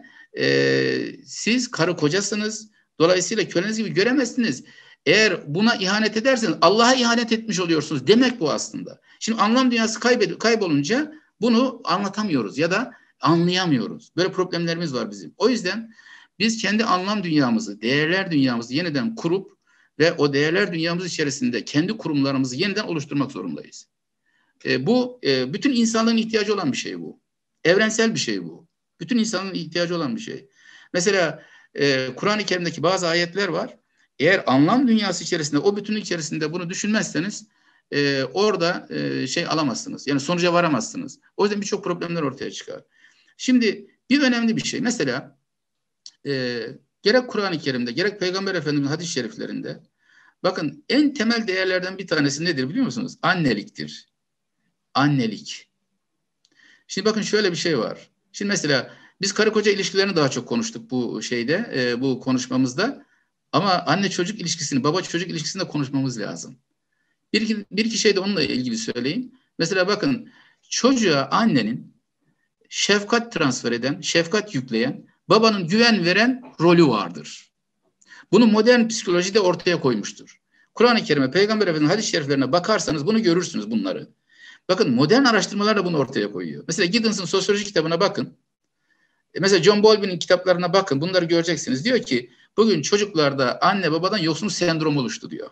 S2: e, siz karı kocasınız. Dolayısıyla köleniz gibi göremezsiniz. Eğer buna ihanet ederseniz Allah'a ihanet etmiş oluyorsunuz. Demek bu aslında. Şimdi anlam dünyası kaybed- kaybolunca bunu anlatamıyoruz ya da anlayamıyoruz. Böyle problemlerimiz var bizim. O yüzden biz kendi anlam dünyamızı, değerler dünyamızı yeniden kurup ve o değerler dünyamız içerisinde kendi kurumlarımızı yeniden oluşturmak zorundayız. E, bu e, bütün insanlığın ihtiyacı olan bir şey bu. Evrensel bir şey bu. Bütün insanın ihtiyacı olan bir şey. Mesela e, Kur'an-ı Kerim'deki bazı ayetler var. Eğer anlam dünyası içerisinde, o bütünlük içerisinde bunu düşünmezseniz e, orada e, şey alamazsınız. Yani sonuca varamazsınız. O yüzden birçok problemler ortaya çıkar. Şimdi bir önemli bir şey. Mesela e, gerek Kur'an-ı Kerim'de, gerek Peygamber Efendimiz'in hadis-i şeriflerinde bakın en temel değerlerden bir tanesi nedir biliyor musunuz? Anneliktir. Annelik. Şimdi bakın şöyle bir şey var. Şimdi mesela biz karı koca ilişkilerini daha çok konuştuk bu şeyde, e, bu konuşmamızda. Ama anne çocuk ilişkisini, baba çocuk ilişkisini de konuşmamız lazım. Bir iki, bir iki şey de onunla ilgili söyleyeyim. Mesela bakın çocuğa annenin şefkat transfer eden, şefkat yükleyen, babanın güven veren rolü vardır. Bunu modern psikolojide ortaya koymuştur. Kur'an-ı Kerim'e, Peygamber Efendimiz'in hadis-i şeriflerine bakarsanız bunu görürsünüz bunları. Bakın modern araştırmalar da bunu ortaya koyuyor. Mesela Giddens'ın sosyoloji kitabına bakın. Mesela John Bowlby'nin kitaplarına bakın. Bunları göreceksiniz. Diyor ki bugün çocuklarda anne babadan yoksun sendromu oluştu diyor.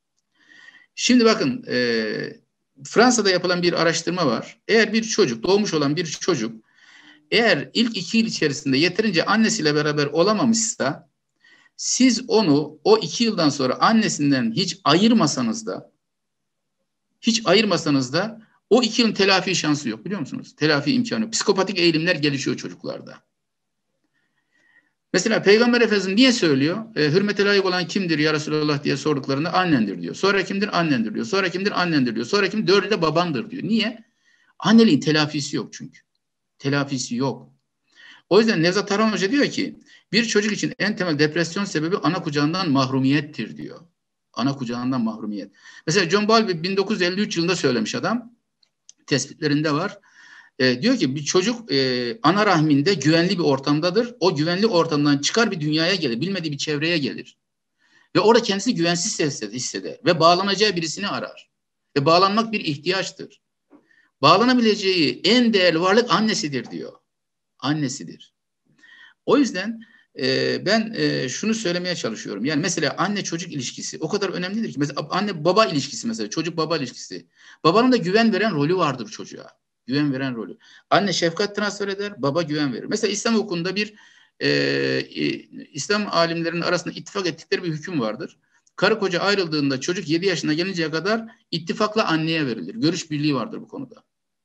S2: Şimdi bakın e, Fransa'da yapılan bir araştırma var. Eğer bir çocuk, doğmuş olan bir çocuk eğer ilk iki yıl içerisinde yeterince annesiyle beraber olamamışsa siz onu o iki yıldan sonra annesinden hiç ayırmasanız da hiç ayırmasanız da o iki yılın telafi şansı yok biliyor musunuz? Telafi imkanı yok. Psikopatik eğilimler gelişiyor çocuklarda. Mesela Peygamber Efendimiz niye söylüyor? E, hürmete layık olan kimdir ya Resulallah diye sorduklarında annendir diyor. Sonra kimdir? Annendir diyor. Sonra kimdir? Annendir diyor. Sonra kim? Dördü de babandır diyor. Niye? Anneliğin telafisi yok çünkü. Telafisi yok. O yüzden Nevzat Tarhan Hoca diyor ki bir çocuk için en temel depresyon sebebi ana kucağından mahrumiyettir diyor. Ana kucağından mahrumiyet. Mesela John Bowlby bin dokuz yüz elli üç yılında söylemiş adam. Tespitlerinde var. E, diyor ki bir çocuk e, ana rahminde güvenli bir ortamdadır. O güvenli ortamdan çıkar bir dünyaya gelir. Bilmediği bir çevreye gelir. Ve orada kendisini güvensiz hisseder. Ve bağlanacağı birisini arar. Ve bağlanmak bir ihtiyaçtır. Bağlanabileceği en değerli varlık annesidir diyor. Annesidir. O yüzden e, ben e, şunu söylemeye çalışıyorum. Yani mesela anne çocuk ilişkisi o kadar önemlidir ki. Mesela anne baba ilişkisi mesela çocuk baba ilişkisi. Babanın da güven veren rolü vardır çocuğa. Güven veren rolü. Anne şefkat transfer eder, baba güven verir. Mesela İslam hukukunda bir e, e, İslam alimlerinin arasında ittifak ettikleri bir hüküm vardır. Karı koca ayrıldığında çocuk yedi yaşına gelinceye kadar ittifakla anneye verilir. Görüş birliği vardır bu konuda.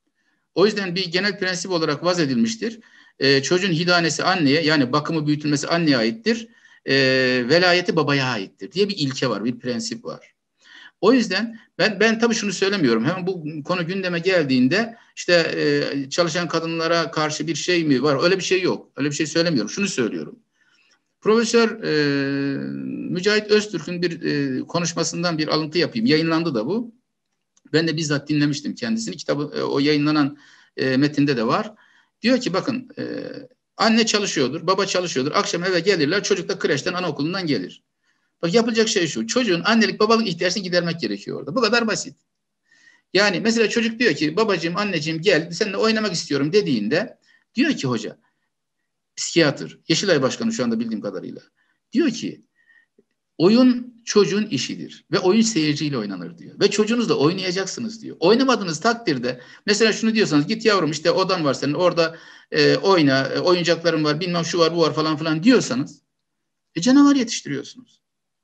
S2: O yüzden bir genel prensip olarak vaz edilmiştir. Ee, çocuğun hidanesi anneye yani bakımı büyütülmesi anneye aittir. Ee, velayeti babaya aittir diye bir ilke var, bir prensip var. O yüzden ben ben tabii şunu söylemiyorum. Hemen bu konu gündeme geldiğinde işte e, çalışan kadınlara karşı bir şey mi var? Öyle bir şey yok. Öyle bir şey söylemiyorum. Şunu söylüyorum. Profesör e, Mücahit Öztürk'ün bir e, konuşmasından bir alıntı yapayım. Yayınlandı da bu. Ben de bizzat dinlemiştim kendisini. Kitabı e, o yayınlanan e, metinde de var. Diyor ki bakın e, anne çalışıyordur, baba çalışıyordur. Akşam eve gelirler. Çocuk da kreşten, anaokulundan gelir. Bak yapılacak şey şu. Çocuğun annelik babalık ihtiyacını gidermek gerekiyor orada. Bu kadar basit. Yani mesela çocuk diyor ki babacığım anneciğim gel seninle oynamak istiyorum dediğinde diyor ki hoca psikiyatr, Yeşilay Başkanı şu anda bildiğim kadarıyla. Diyor ki oyun çocuğun işidir ve oyun seyirciyle oynanır diyor. Ve çocuğunuzla oynayacaksınız diyor. Oynamadığınız takdirde mesela şunu diyorsanız git yavrum işte odan var senin orada e, oyna e, oyuncakların var bilmem şu var bu var falan filan diyorsanız e, canavar yetiştiriyorsunuz.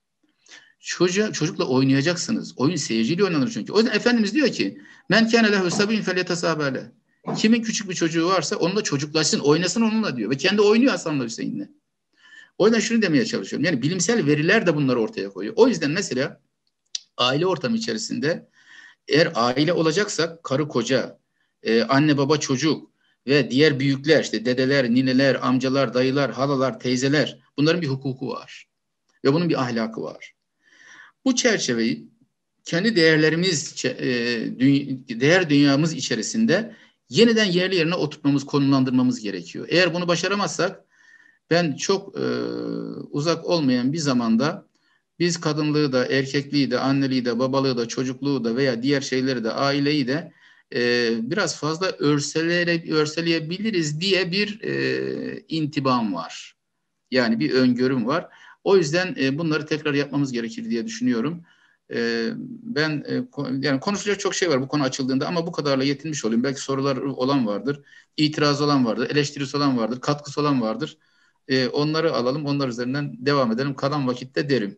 S2: Çocuğa, çocukla oynayacaksınız. Oyun seyirciyle oynanır çünkü. O yüzden Efendimiz diyor ki men kâne lehu sabîn felyetasâbâle. Kimin küçük bir çocuğu varsa onunla çocuklaşsın, oynasın onunla diyor. Ve kendi oynuyor Hasan'la Hüseyin'le. O yüzden şunu demeye çalışıyorum. Yani bilimsel veriler de bunları ortaya koyuyor. O yüzden mesela aile ortamı içerisinde eğer aile olacaksak karı koca, e, anne baba çocuk ve diğer büyükler işte dedeler, nineler, amcalar, dayılar, halalar, teyzeler bunların bir hukuku var. Ve bunun bir ahlakı var. Bu çerçeveyi kendi değerlerimiz, e, değer dünyamız içerisinde yeniden yerli yerine oturtmamız, konumlandırmamız gerekiyor. Eğer bunu başaramazsak ben çok e, uzak olmayan bir zamanda biz kadınlığı da, erkekliği de, anneliği de, babalığı da, çocukluğu da veya diğer şeyleri de, aileyi de e, biraz fazla örselere, örseleyebiliriz diye bir e, intibam var. Yani bir öngörüm var. O yüzden e, bunları tekrar yapmamız gerekir diye düşünüyorum. E, ben e, yani konuşacak çok şey var bu konu açıldığında ama bu kadarla yetinmiş olayım. Belki sorular olan vardır, itiraz olan vardır, eleştirisi olan vardır, katkısı olan vardır. E, onları alalım, onlar üzerinden devam edelim. Kalan vakitte derim.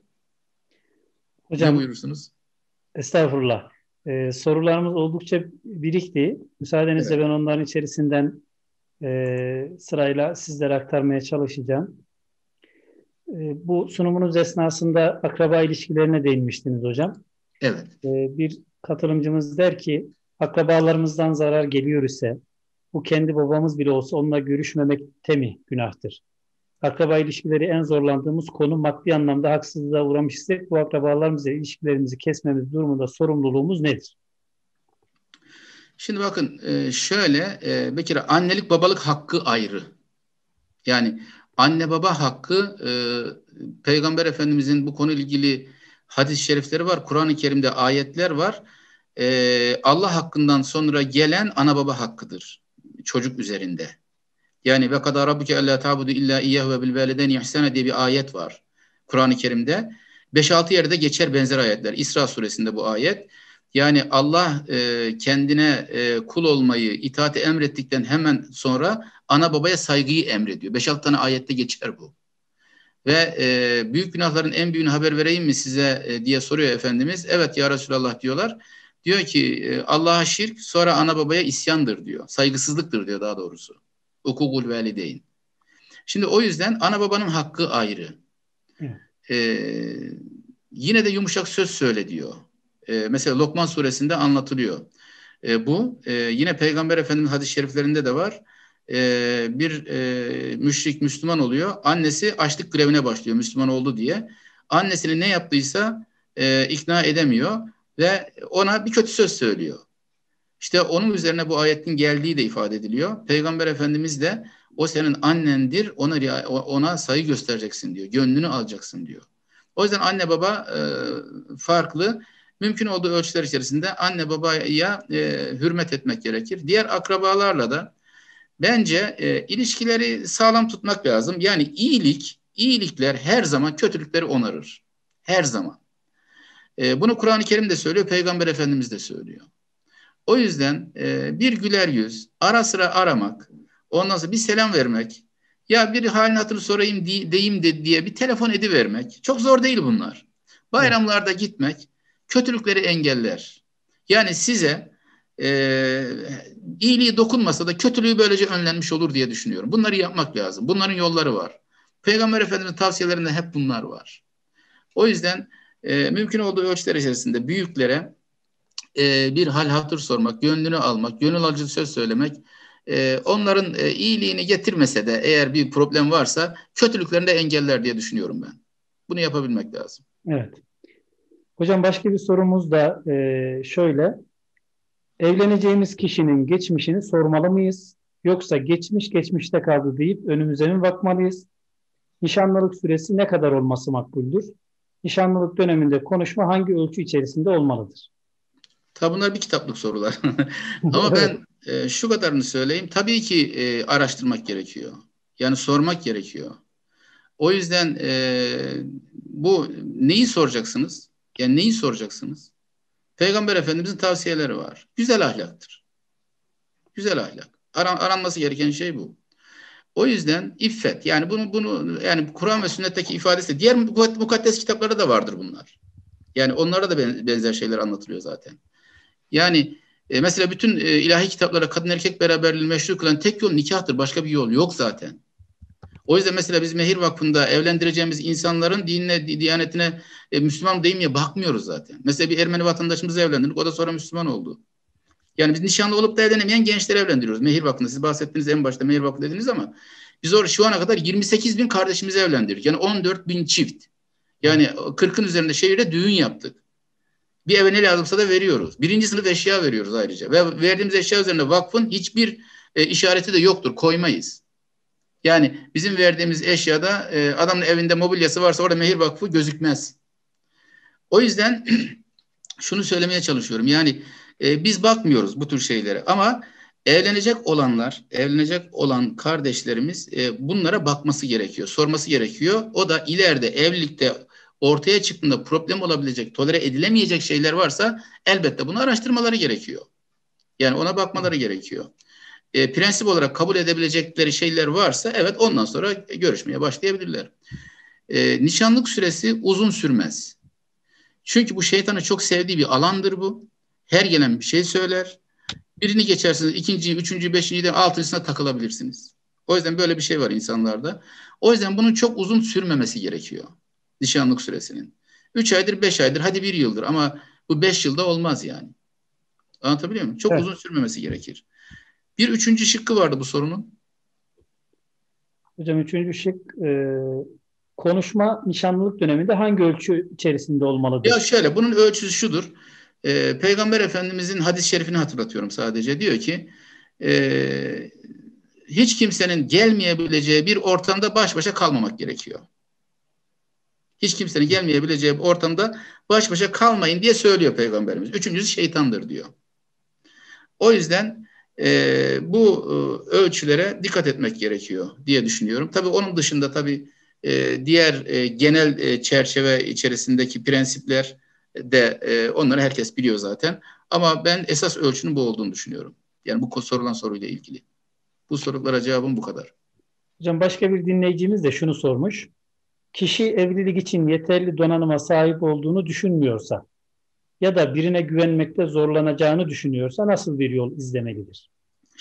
S2: Ne
S1: Hocam
S2: buyurursunuz?
S1: estağfurullah. Ee, sorularımız oldukça birikti. Müsaadenizle
S2: Evet.
S1: ben onların içerisinden e, sırayla sizlere aktarmaya çalışacağım. E, bu sunumunuz esnasında akraba ilişkilerine değinmiştiniz hocam.
S2: Evet.
S1: E, bir katılımcımız der ki akrabalarımızdan zarar geliyor ise bu kendi babamız bile olsa onunla görüşmemekte mi günahtır? Akraba ilişkileri en zorlandığımız konu maddi anlamda haksızlığa uğramış isek bu akrabalarımızla ilişkilerimizi kesmemiz durumunda sorumluluğumuz nedir?
S2: Şimdi bakın e, şöyle e, bir kere annelik babalık hakkı ayrı. Yani anne baba hakkı e, Peygamber Efendimizin bu konuyla ilgili hadis-i şerifleri var. Kur'an-ı Kerim'de ayetler var. E, Allah hakkından sonra gelen ana baba hakkıdır çocuk üzerinde. Yani ve kadâ rabbuke allâ ta'budu illâ iyyehu ve bil valideyni ihsâne diye bir ayet var Kur'an-ı Kerim'de. beş altı yerde geçer benzer ayetler. İsra suresinde bu ayet. Yani Allah e, kendine e, kul olmayı, itaati emrettikten hemen sonra ana babaya saygıyı emrediyor. beş altı tane ayette geçer bu. Ve e, büyük günahların en büyüğünü haber vereyim mi size e, diye soruyor Efendimiz. Evet ya Resulallah diyorlar. Diyor ki e, Allah'a şirk sonra ana babaya isyandır diyor. Saygısızlıktır diyor daha doğrusu. Ukukul valideyn. Şimdi o yüzden ana babanın hakkı ayrı.
S1: Evet.
S2: Ee, Yine de yumuşak söz söyle diyor. Ee, mesela Lokman suresinde anlatılıyor. Ee, bu e, yine Peygamber Efendimiz hadis-i şeriflerinde de var. Ee, bir e, müşrik Müslüman oluyor. Annesi açlık grevine başlıyor Müslüman oldu diye. Annesini ne yaptıysa e, ikna edemiyor ve ona bir kötü söz söylüyor. İşte onun üzerine bu ayetin geldiği de ifade ediliyor. Peygamber Efendimiz de o senin annendir, ona ona saygı göstereceksin diyor. Gönlünü alacaksın diyor. O yüzden anne baba e, farklı. Mümkün olduğu ölçüler içerisinde anne babaya e, hürmet etmek gerekir. Diğer akrabalarla da bence e, ilişkileri sağlam tutmak lazım. Yani iyilik, iyilikler her zaman kötülükleri onarır. Her zaman. E, bunu Kur'an-ı Kerim de söylüyor, Peygamber Efendimiz de söylüyor. O yüzden e, bir güler yüz, ara sıra aramak, ondan sonra bir selam vermek, ya bir halini hatırını sorayım di- deyim de diye bir telefon edivermek. Çok zor değil bunlar.
S1: Evet.
S2: Bayramlarda gitmek kötülükleri engeller. Yani size e, iyiliği dokunmasa da kötülüğü böylece önlenmiş olur diye düşünüyorum. Bunları yapmak lazım. Bunların yolları var. Peygamber Efendimiz'in tavsiyelerinde hep bunlar var. O yüzden e, mümkün olduğu ölçüler içerisinde büyüklere e, bir hal hatır sormak, gönlünü almak, gönül alıcı söz söylemek, e, onların e, iyiliğini getirmese de eğer bir problem varsa kötülüklerini de engeller diye düşünüyorum ben. Bunu yapabilmek lazım.
S1: Evet. Hocam başka bir sorumuz da e, şöyle. Evleneceğimiz kişinin geçmişini sormalı mıyız? Yoksa geçmiş geçmişte kaldı deyip önümüze mi bakmalıyız? Nişanlılık süresi ne kadar olması makbuldür? Nişanlılık döneminde konuşma hangi ölçü içerisinde olmalıdır?
S2: Tabi bunlar bir kitaplık sorular. Ama
S1: Evet,
S2: ben e, şu kadarını söyleyeyim. Tabii ki e, araştırmak gerekiyor. Yani sormak gerekiyor. O yüzden e, bu neyi soracaksınız? Yani neyi soracaksınız? Peygamber Efendimizin tavsiyeleri var. Güzel ahlaktır. Güzel ahlak. Aran, aranması gereken şey bu. O yüzden iffet yani bunu bunu yani Kur'an ve sünnetteki ifadesi diğer mukaddes kitaplarda da vardır bunlar. Yani onlara da benzer şeyler anlatılıyor zaten. Yani e, mesela bütün e, ilahi kitaplara kadın erkek beraberliğini meşru kılan tek yol nikahtır. Başka bir yol yok zaten. O yüzden mesela biz Mehir Vakfı'nda evlendireceğimiz insanların dinine, diyanetine e, Müslüman değil miye bakmıyoruz zaten. Mesela bir Ermeni vatandaşımızı evlendirdik. O da sonra Müslüman oldu. Yani biz nişanlı olup da evlenemeyen gençleri evlendiriyoruz. Mehir Vakfı'nda. Siz bahsettiniz en başta Mehir Vakfı dediniz ama biz orada şu ana kadar yirmi sekiz bin kardeşimizi evlendirdik. Yani on dört bin çift. Yani kırkın üzerinde şehirde düğün yaptık. Bir eve ne lazımsa da veriyoruz. Birinci sınıf eşya veriyoruz ayrıca. Ve verdiğimiz eşya üzerinde vakfın hiçbir e, işareti de yoktur. Koymayız. Yani bizim verdiğimiz eşyada e, adamın evinde mobilyası varsa orada Mehir Vakfı gözükmez. O yüzden şunu söylemeye çalışıyorum. Yani e, biz bakmıyoruz bu tür şeylere ama evlenecek olanlar, evlenecek olan kardeşlerimiz e, bunlara bakması gerekiyor, sorması gerekiyor. O da ileride evlilikte ortaya çıktığında problem olabilecek, tolere edilemeyecek şeyler varsa elbette bunu araştırmaları gerekiyor. Yani ona bakmaları gerekiyor. E, prensip olarak kabul edebilecekleri şeyler varsa evet ondan sonra görüşmeye başlayabilirler. E, nişanlık süresi uzun sürmez. Çünkü bu şeytanın çok sevdiği bir alandır bu. Her gelen bir şey söyler. Birini geçersiniz, ikinciyi, üçüncüyü, beşinciyi de altıncısına takılabilirsiniz. O yüzden böyle bir şey var insanlarda. O yüzden bunun çok uzun sürmemesi gerekiyor. Nişanlık süresinin. Üç aydır, beş aydır, hadi bir yıldır ama bu beş yılda olmaz yani. Anlatabiliyor muyum? Çok
S1: evet.
S2: uzun sürmemesi gerekir. Bir üçüncü şıkkı vardı bu sorunun.
S1: Hocam üçüncü şık e, konuşma nişanlılık döneminde hangi ölçü içerisinde
S2: Ya
S1: olmalıdır?
S2: şöyle, bunun ölçüsü şudur. Ee, Peygamber Efendimizin hadis-i şerifini hatırlatıyorum sadece. Diyor ki, e, hiç kimsenin gelmeyebileceği bir ortamda baş başa kalmamak gerekiyor. Hiç kimsenin gelmeyebileceği bir ortamda baş başa kalmayın diye söylüyor Peygamberimiz. Üçüncüsü şeytandır diyor. O yüzden e, bu e, ölçülere dikkat etmek gerekiyor diye düşünüyorum. Tabii onun dışında tabii e, diğer e, genel e, çerçeve içerisindeki prensipler de e, onları herkes biliyor zaten. Ama ben esas ölçünün bu olduğunu düşünüyorum. Yani bu sorulan soruyla ilgili. Bu sorulara cevabım bu kadar.
S1: Hocam başka bir dinleyicimiz de şunu sormuş. Kişi evlilik için yeterli donanıma sahip olduğunu düşünmüyorsa ya da birine güvenmekte zorlanacağını düşünüyorsa nasıl bir yol izlemelidir?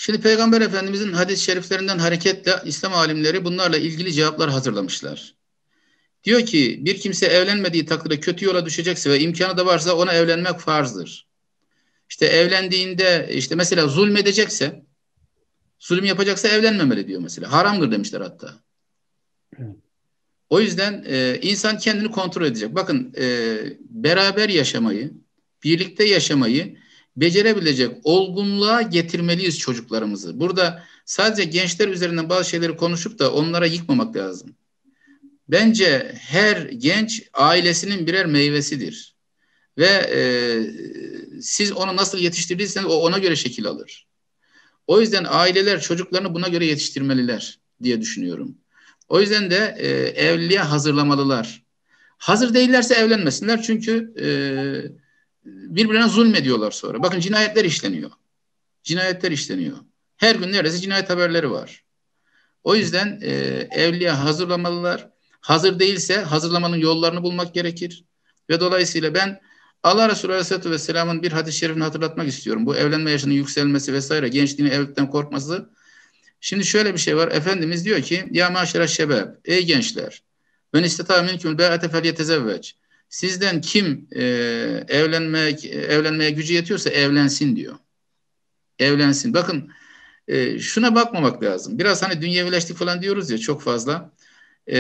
S2: Şimdi Peygamber Efendimizin hadis-i şeriflerinden hareketle İslam alimleri bunlarla ilgili cevaplar hazırlamışlar. Diyor ki bir kimse evlenmediği takdirde kötü yola düşecekse ve imkanı da varsa ona evlenmek farzdır. İşte evlendiğinde işte mesela zulmedecekse, zulüm yapacaksa evlenmemeli diyor mesela. Haramdır demişler hatta.
S1: Evet.
S2: O yüzden e, insan kendini kontrol edecek. Bakın e, beraber yaşamayı, birlikte yaşamayı becerebilecek olgunluğa getirmeliyiz çocuklarımızı. Burada sadece gençler üzerinden bazı şeyleri konuşup da onlara yıkmamak lazım. Bence her genç ailesinin birer meyvesidir. Ve e, siz onu nasıl yetiştirdiyseniz o ona göre şekil alır. O yüzden aileler çocuklarını buna göre yetiştirmeliler diye düşünüyorum. O yüzden de e, evliliğe hazırlamalılar. Hazır değillerse evlenmesinler çünkü e, birbirine zulmediyorlar sonra. Bakın cinayetler işleniyor. Cinayetler işleniyor. Her gün neredeyse cinayet haberleri var. O yüzden e, evliliğe hazırlamalılar. Hazır değilse hazırlamanın yollarını bulmak gerekir. Ve dolayısıyla ben Allah Resulü Aleyhisselatü Vesselam'ın bir hadis-i şerifini hatırlatmak istiyorum. Bu evlenme yaşının yükselmesi vesaire, gençliğin evlilikten korkması. Şimdi şöyle bir şey var. Efendimiz diyor ki ya maşere şebab, ey gençler, ben istata minkum be'ate felyetezevveç. Sizden kim e, evlenmek evlenmeye gücü yetiyorsa evlensin diyor. Evlensin. Bakın e, şuna bakmamak lazım. Biraz hani dünyevileştik falan diyoruz ya çok fazla. E,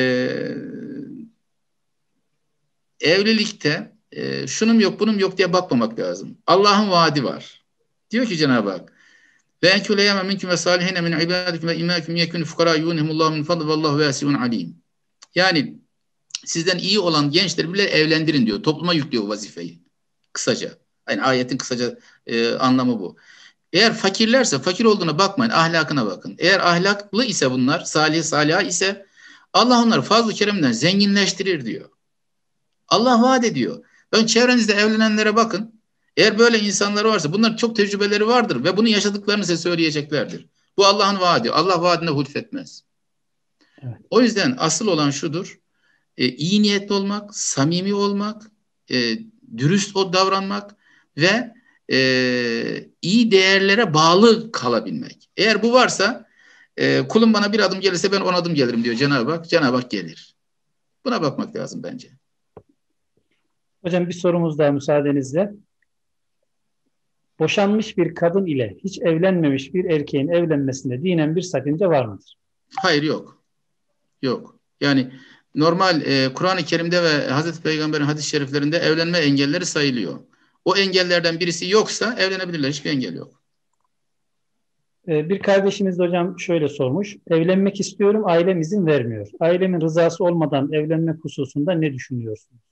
S2: evlilikte e, şunum yok bunum yok diye bakmamak lazım. Allah'ın vaadi var. Diyor ki Cenab-ı Hak ve enkûle yeme minkum ve salihine min ibadikum ve imâkum yekûnü fukara yûnihimullahu min fadl vallahu vâsiun alim. Yani sizden iyi olan gençleri bile evlendirin diyor. Topluma yüklüyor vazifeyi. Kısaca. Yani ayetin kısaca e, anlamı bu. Eğer fakirlerse fakir olduğuna bakmayın. Ahlakına bakın. Eğer ahlaklı ise bunlar, salih salih ise Allah onları fazl-ı keremden zenginleştirir diyor. Allah vaat ediyor. Ön çevrenizde evlenenlere bakın. Eğer böyle insanlar varsa bunların çok tecrübeleri vardır ve bunu yaşadıklarını size söyleyeceklerdir. Bu Allah'ın vaadi. Allah vaadine hulfetmez.
S1: Evet.
S2: O yüzden asıl olan şudur. E, iyi niyetli olmak, samimi olmak, e, dürüst o davranmak ve e, iyi değerlere bağlı kalabilmek. Eğer bu varsa e, kulum bana bir adım gelirse ben on adım gelirim diyor Cenab-ı Hak. Cenab-ı Hak gelir. Buna bakmak lazım bence.
S1: Hocam bir sorumuz daha müsaadenizle. Boşanmış bir kadın ile hiç evlenmemiş bir erkeğin evlenmesinde dinen bir sakınca var mıdır?
S2: Hayır yok. Yok. Yani normal e, Kur'an-ı Kerim'de ve Hazreti Peygamber'in hadis-i şeriflerinde evlenme engelleri sayılıyor. O engellerden birisi yoksa evlenebilirler. Hiçbir engel yok.
S1: Ee, bir kardeşimiz de hocam şöyle sormuş. Evlenmek istiyorum, ailem izin vermiyor. Ailemin rızası olmadan evlenmek hususunda ne düşünüyorsunuz?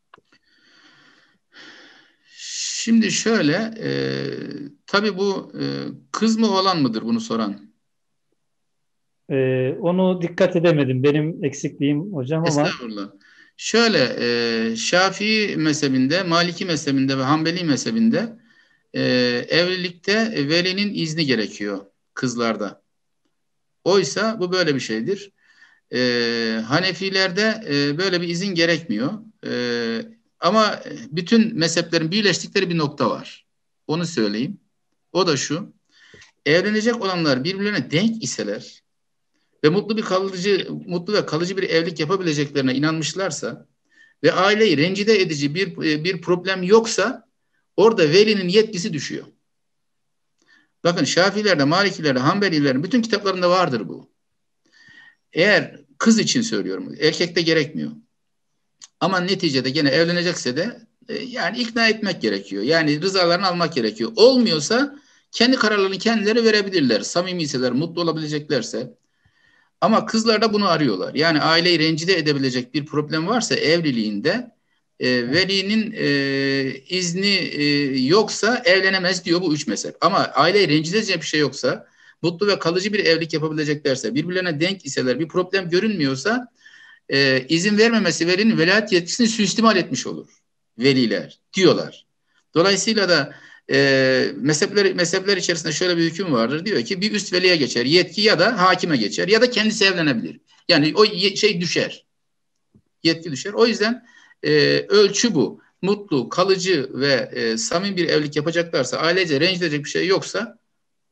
S2: Şimdi şöyle, e, tabii bu e, kız mı oğlan mıdır bunu soran?
S1: Ee, onu dikkat edemedim. Benim eksikliğim hocam ama
S2: Estağfurullah. Şöyle, e, Şafii mezhebinde, Maliki mezhebinde ve Hanbeli mezhebinde e, evlilikte velinin izni gerekiyor kızlarda. Oysa bu böyle bir şeydir. E, Hanefilerde e, böyle bir izin gerekmiyor. E, ama bütün mezheplerin birleştikleri bir nokta var. Onu söyleyeyim. O da şu. Evlenecek olanlar birbirlerine denk iseler ve mutlu bir kalıcı mutlu ve kalıcı bir evlilik yapabileceklerine inanmışlarsa ve aileyi rencide edici bir bir problem yoksa orada velinin yetkisi düşüyor. Bakın Şafilerde, Malikilerde, Hanbelilerin bütün kitaplarında vardır bu. Eğer kız için söylüyorum, erkekte gerekmiyor. Ama neticede gene evlenecekse de e, yani ikna etmek gerekiyor. Yani rızalarını almak gerekiyor. Olmuyorsa kendi kararlarını kendileri verebilirler. Samimiyseler, mutlu olabileceklerse. Ama kızlar da bunu arıyorlar. Yani aileyi rencide edebilecek bir problem varsa evliliğinde e, velinin e, izni e, yoksa evlenemez diyor bu üç mezhep. Ama aileyi rencide edecek bir şey yoksa, mutlu ve kalıcı bir evlilik yapabileceklerse, birbirlerine denk iseler, bir problem görünmüyorsa e, izin vermemesi velinin velayet yetkisini suistimal etmiş olur. Veliler diyorlar. Dolayısıyla da e, mezhepler, mezhepler içerisinde şöyle bir hüküm vardır. Diyor ki bir üst veliye geçer. Yetki ya da hakime geçer. Ya da kendisi evlenebilir. Yani o şey düşer. Yetki düşer. O yüzden e, ölçü bu. Mutlu, kalıcı ve e, samimi bir evlilik yapacaklarsa, ailece rencide edecek bir şey yoksa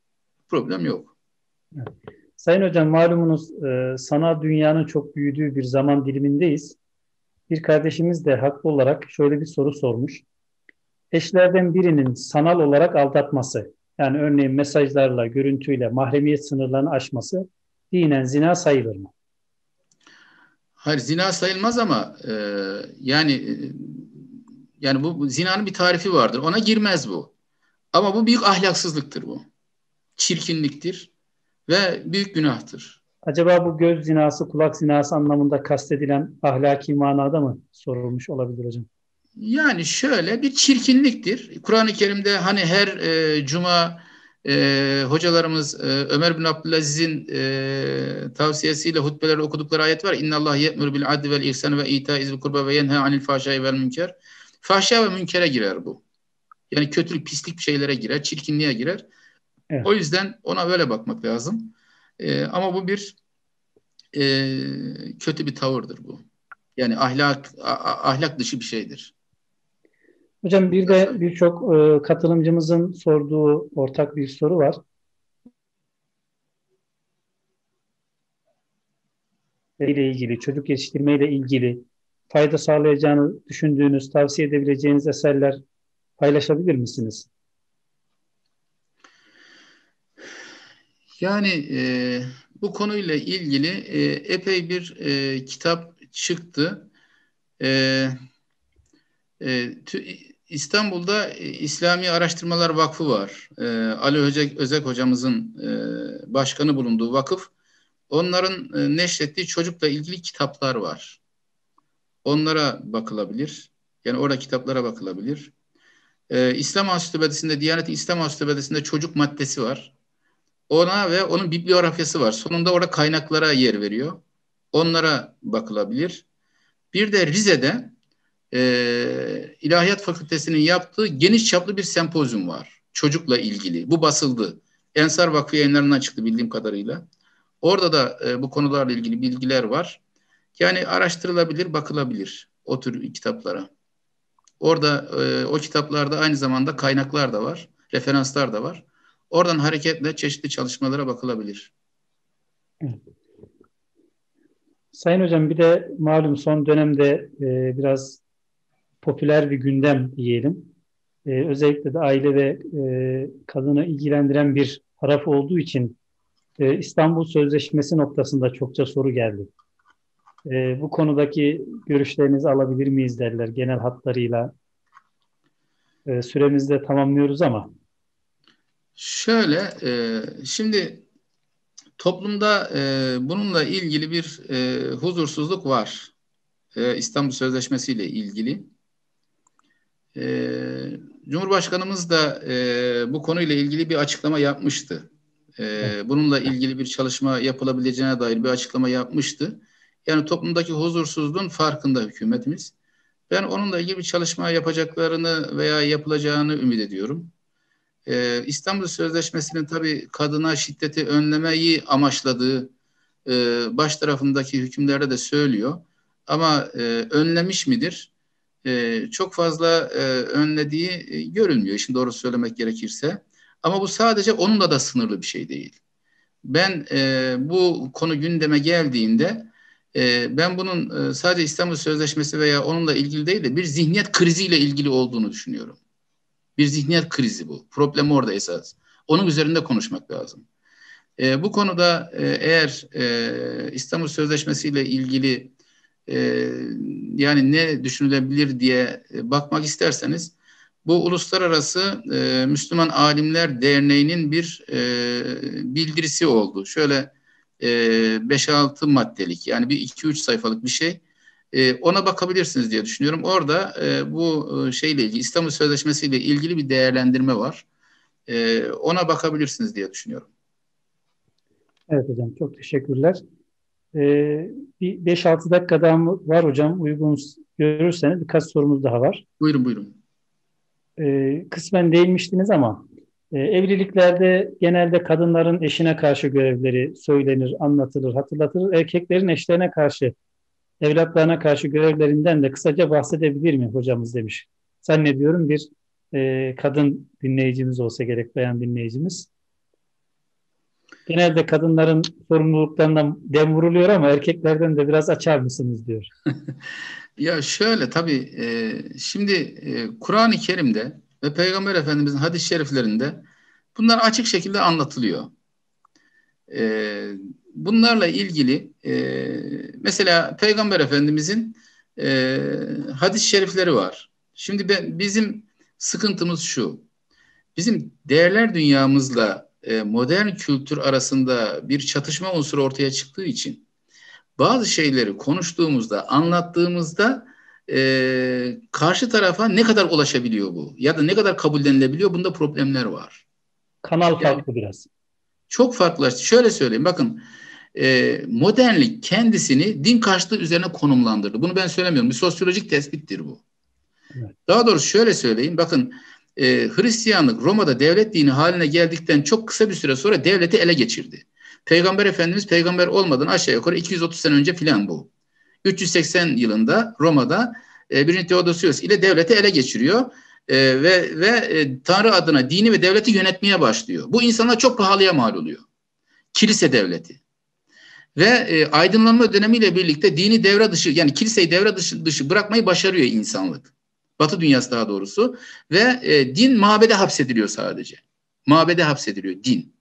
S2: problem yok.
S1: Evet. Sayın Hocam, malumunuz e, sanal dünyanın çok büyüdüğü bir zaman dilimindeyiz. Bir kardeşimiz de haklı olarak şöyle bir soru sormuş. Eşlerden birinin sanal olarak aldatması, yani örneğin mesajlarla, görüntüyle mahremiyet sınırlarını aşması dinen zina sayılır mı?
S2: Hayır, zina sayılmaz ama e, yani e, yani bu, bu zinanın bir tarifi vardır. Ona girmez bu. Ama bu büyük ahlaksızlıktır bu. Çirkinliktir ve büyük günahtır.
S1: Acaba bu göz zinası, kulak zinası anlamında kastedilen ahlaki manada mı sorulmuş olabilir hocam?
S2: Yani şöyle bir çirkinliktir. Kur'an-ı Kerim'de hani her e, cuma e, hocalarımız e, Ömer bin Abdülaziz'in e, tavsiyesiyle hutbeleri okudukları ayet var. İnna Allah ye'muru bil adli vel ihsan ve ita'iz zil kurba ve yenha anil fahşai vel münker. Fahşa ve münkere girer bu. Yani kötülük, pislik bir şeylere girer, çirkinliğe girer.
S1: Evet.
S2: O yüzden ona böyle bakmak lazım. E, ama bu bir e, kötü bir tavırdır bu. Yani ahlak a- ahlak dışı bir şeydir.
S1: Hocam, bir de birçok e, katılımcımızın sorduğu ortak bir soru var. ile ilgili, çocuk yetiştirme ile ilgili fayda sağlayacağını düşündüğünüz, tavsiye edebileceğiniz eserler paylaşabilir misiniz?
S2: Yani e, bu konuyla ilgili e, epey bir e, kitap çıktı. E, e, tü- İstanbul'da e, İslami Araştırmalar Vakfı var. E, Ali Özek, Özek hocamızın e, başkanı bulunduğu vakıf. Onların e, neşrettiği çocukla ilgili kitaplar var. Onlara bakılabilir. Yani orada kitaplara bakılabilir. E, İslam Ansiklopedisi'nde, Diyanet İslam Ansiklopedisi'nde çocuk maddesi var. Ona ve onun bibliografyası var. Sonunda orada kaynaklara yer veriyor. Onlara bakılabilir. Bir de Rize'de e, İlahiyat Fakültesi'nin yaptığı geniş çaplı bir sempozyum var. Çocukla ilgili. Bu basıldı. Ensar Vakfı Yayınları'ndan çıktı bildiğim kadarıyla. Orada da e, bu konularla ilgili bilgiler var. Yani araştırılabilir, bakılabilir o tür kitaplara. Orada e, o kitaplarda aynı zamanda kaynaklar da var, referanslar da var. Oradan hareketle çeşitli çalışmalara bakılabilir.
S1: Sayın Hocam, bir de malum son dönemde e, biraz popüler bir gündem diyelim. E, özellikle de aile ve e, kadını ilgilendiren bir taraf olduğu için e, İstanbul Sözleşmesi noktasında çokça soru geldi. E, bu konudaki görüşlerinizi alabilir miyiz derler genel hatlarıyla. E, süremizi de tamamlıyoruz ama.
S2: Şöyle, e, şimdi toplumda e, bununla ilgili bir e, huzursuzluk var. E, İstanbul Sözleşmesi ile ilgili. E, Cumhurbaşkanımız da e, bu konuyla ilgili bir açıklama yapmıştı.
S1: Evet.
S2: E, bununla ilgili bir çalışma yapılabileceğine dair bir açıklama yapmıştı. Yani toplumdaki huzursuzluğun farkında hükümetimiz. Ben onunla ilgili bir çalışma yapacaklarını veya yapılacağını ümit ediyorum. Ee, İstanbul Sözleşmesi'nin tabii kadına şiddeti önlemeyi amaçladığı e, baş tarafındaki hükümlerde de söylüyor. Ama e, önlemiş midir? E, çok fazla e, önlediği e, görülmüyor işin doğrusu söylemek gerekirse. Ama bu sadece onunla da sınırlı bir şey değil. Ben e, bu konu gündeme geldiğinde e, ben bunun e, sadece İstanbul Sözleşmesi veya onunla ilgili değil de bir zihniyet kriziyle ilgili olduğunu düşünüyorum. Bir zihniyet krizi bu. Problem orada esas. Onun üzerinde konuşmak lazım. E, bu konuda e, eğer e, İstanbul Sözleşmesi ile ilgili e, yani ne düşünülebilir diye e, bakmak isterseniz bu Uluslararası e, Müslüman Alimler Derneği'nin bir e, bildirisi oldu. Şöyle e, beş altı maddelik yani bir iki üç sayfalık bir şey. E, ona bakabilirsiniz diye düşünüyorum. Orada e, bu e, şeyle ilgili İstanbul Sözleşmesi ile ilgili bir değerlendirme var. E, ona bakabilirsiniz diye düşünüyorum.
S1: Evet hocam, çok teşekkürler. Ee, bir beş altı dakika daha var hocam. Uygun görürseniz birkaç sorumuz daha var.
S2: Buyurun buyurun.
S1: Ee, kısmen değinmiştiniz ama e, evliliklerde genelde kadınların eşine karşı görevleri söylenir, anlatılır, hatırlatılır. Erkeklerin eşlerine karşı, evlatlarına karşı görevlerinden de kısaca bahsedebilir mi hocamız demiş. Zannediyorum bir e, kadın dinleyicimiz olsa gerek, bayan dinleyicimiz. Genelde kadınların sorumluluklarından dem vuruluyor ama erkeklerden de biraz açar mısınız diyor.
S2: Ya şöyle tabii e, şimdi e, Kur'an-ı Kerim'de ve Peygamber Efendimizin hadis-i şeriflerinde bunlar açık şekilde anlatılıyor. E, Bunlarla ilgili e, mesela Peygamber Efendimizin e, hadis-i şerifleri var. Şimdi ben, bizim sıkıntımız şu. Bizim değerler dünyamızla e, modern kültür arasında bir çatışma unsuru ortaya çıktığı için bazı şeyleri konuştuğumuzda, anlattığımızda e, karşı tarafa ne kadar ulaşabiliyor bu? Ya da ne kadar kabullenilebiliyor? Bunda problemler var.
S1: Kanal
S2: Yani
S1: farklı biraz.
S2: çok farklılaştı. Şöyle söyleyeyim, bakın e, modernlik kendisini din karşıtlığı üzerine konumlandırdı. Bunu ben söylemiyorum. Bir sosyolojik tespittir bu.
S1: Evet.
S2: Daha doğrusu şöyle söyleyeyim, bakın e, Hristiyanlık Roma'da devlet dini haline geldikten çok kısa bir süre sonra devleti ele geçirdi. Peygamber Efendimiz peygamber olmadan aşağı yukarı iki yüz otuz sene önce filan bu. üç yüz seksen yılında Roma'da e, birinci. Theodosius ile devleti ele geçiriyor. E, ve ve e, Tanrı adına dini ve devleti yönetmeye başlıyor. Bu insanlar çok pahalıya mal oluyor. Kilise devleti. Ve e, aydınlanma dönemiyle birlikte dini devre dışı, yani kiliseyi devre dışı, dışı bırakmayı başarıyor insanlık. Batı dünyası daha doğrusu. Ve e, din mabede hapsediliyor sadece. Mabede hapsediliyor din.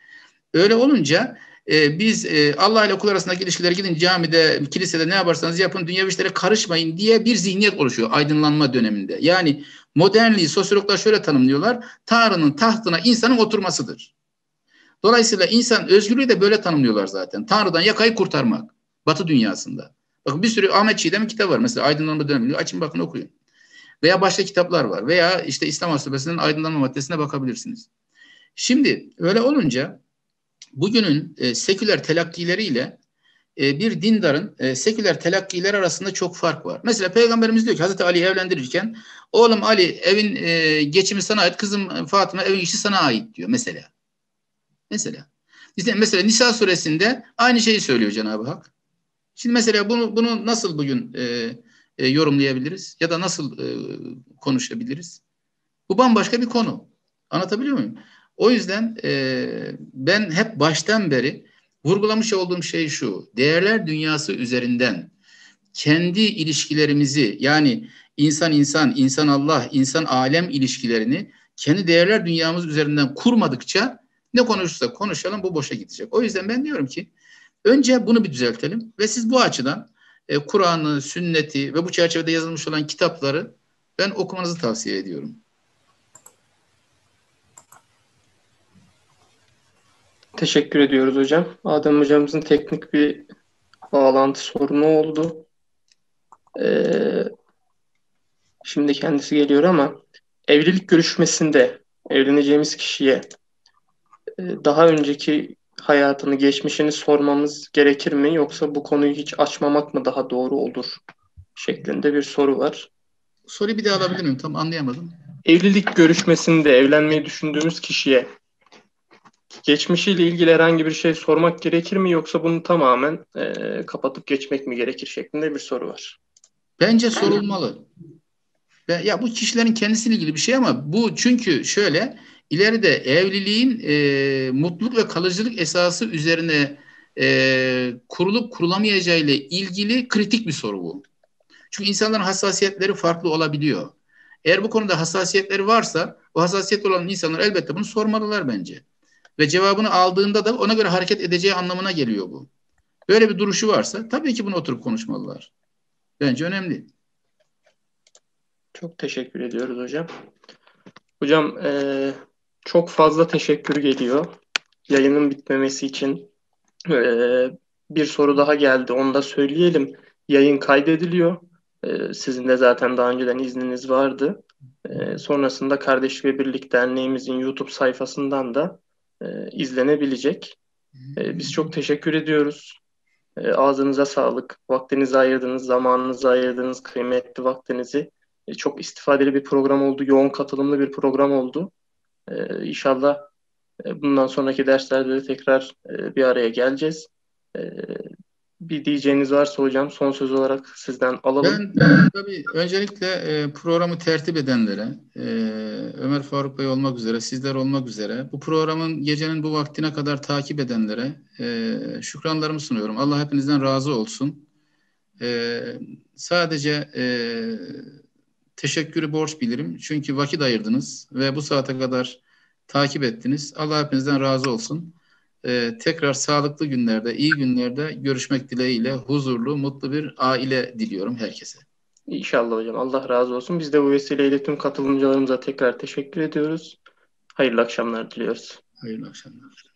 S2: Öyle olunca e, biz e, Allah ile kul arasındaki ilişkileri gidin camide, kilisede ne yaparsanız yapın, dünya işlere karışmayın diye bir zihniyet oluşuyor aydınlanma döneminde. Yani modernliği sosyologlar şöyle tanımlıyorlar. Tanrı'nın tahtına insanın oturmasıdır. Dolayısıyla insan özgürlüğü de böyle tanımlıyorlar zaten. Tanrı'dan yakayı kurtarmak. Batı dünyasında. Bakın bir sürü Ahmet Çiğdem'in kitabı var. Mesela aydınlanma döneminde açın bakın okuyun. Veya başka kitaplar var. Veya işte İslam Ansiklopedisi'nin aydınlanma maddesine bakabilirsiniz. Şimdi öyle olunca bugünün e, seküler telakkileriyle e, bir dindarın e, seküler telakkiler arasında çok fark var. Mesela Peygamberimiz diyor ki Hazreti Ali'yi evlendirirken oğlum Ali evin e, geçimi sana ait, kızım Fatıma evin işi sana ait diyor mesela. Mesela. İşte mesela Nisa suresinde aynı şeyi söylüyor Cenab-ı Hak. Şimdi mesela bunu bunu nasıl bugün e, e, yorumlayabiliriz ya da nasıl e, konuşabiliriz? Bu bambaşka bir konu. Anlatabiliyor muyum? O yüzden e, ben hep baştan beri vurgulamış olduğum şey şu. Değerler dünyası üzerinden kendi ilişkilerimizi, yani insan insan, insan Allah, insan alem ilişkilerini kendi değerler dünyamız üzerinden kurmadıkça ne konuşursak konuşalım bu boşa gidecek. O yüzden ben diyorum ki önce bunu bir düzeltelim ve siz bu açıdan e, Kur'an'ı, sünneti ve bu çerçevede yazılmış olan kitapları ben okumanızı tavsiye ediyorum.
S3: Teşekkür ediyoruz hocam. Adem hocamızın teknik bir bağlantı sorunu oldu. Ee, Şimdi kendisi geliyor ama evlilik görüşmesinde evleneceğimiz kişiye e, daha önceki hayatını, geçmişini sormamız gerekir mi? Yoksa bu konuyu hiç açmamak mı daha doğru olur? Şeklinde bir soru var.
S2: Soruyu bir daha alabilir miyim? Tam anlayamadım.
S3: Evlilik görüşmesinde evlenmeyi düşündüğümüz kişiye geçmişiyle ilgili herhangi bir şey sormak gerekir mi? Yoksa bunu tamamen e, kapatıp geçmek mi gerekir şeklinde bir soru var.
S2: Bence sorulmalı. Ya bu kişilerin kendisiyle ilgili bir şey ama bu çünkü şöyle ileride evliliğin e, mutluluk ve kalıcılık esası üzerine e, kurulup kurulamayacağı ile ilgili kritik bir soru bu. Çünkü insanların hassasiyetleri farklı olabiliyor. Eğer bu konuda hassasiyetleri varsa o hassasiyet olan insanlar elbette bunu sormalılar bence. Ve cevabını aldığında da ona göre hareket edeceği anlamına geliyor bu. Böyle bir duruşu varsa tabii ki bunu oturup konuşmalılar. Bence önemli.
S3: Çok teşekkür ediyoruz hocam. Hocam e, çok fazla teşekkür geliyor. Yayının bitmemesi için e, bir soru daha geldi. Onu da söyleyelim. Yayın kaydediliyor. E, sizin de zaten daha önceden izniniz vardı. E, sonrasında Kardeşlik ve Birlik Derneğimizin YouTube sayfasından da e, izlenebilecek. E, biz çok teşekkür ediyoruz. E, ağzınıza sağlık. Vaktinizi ayırdınız, zamanınızı ayırdınız, kıymetli vaktinizi. E, çok istifadeli bir program oldu, yoğun katılımlı bir program oldu. E, İnşallah e, bundan sonraki derslerde de tekrar e, bir araya geleceğiz. E, bir diyeceğiniz varsa hocam son söz olarak sizden alalım.
S2: Ben, ben tabii öncelikle e, programı tertip edenlere, e, Ömer Faruk Bey olmak üzere, sizler olmak üzere, bu programın gecenin bu vaktine kadar takip edenlere e, şükranlarımı sunuyorum. Allah hepinizden razı olsun. E, sadece e, teşekkürü borç bilirim. Çünkü vakit ayırdınız ve bu saate kadar takip ettiniz. Allah hepinizden razı olsun. Ee, tekrar sağlıklı günlerde, iyi günlerde görüşmek dileğiyle huzurlu, mutlu bir aile diliyorum herkese.
S3: İnşallah hocam. Allah razı olsun. Biz de bu vesileyle tüm katılımcılarımıza tekrar teşekkür ediyoruz. Hayırlı akşamlar diliyoruz.
S2: Hayırlı akşamlar.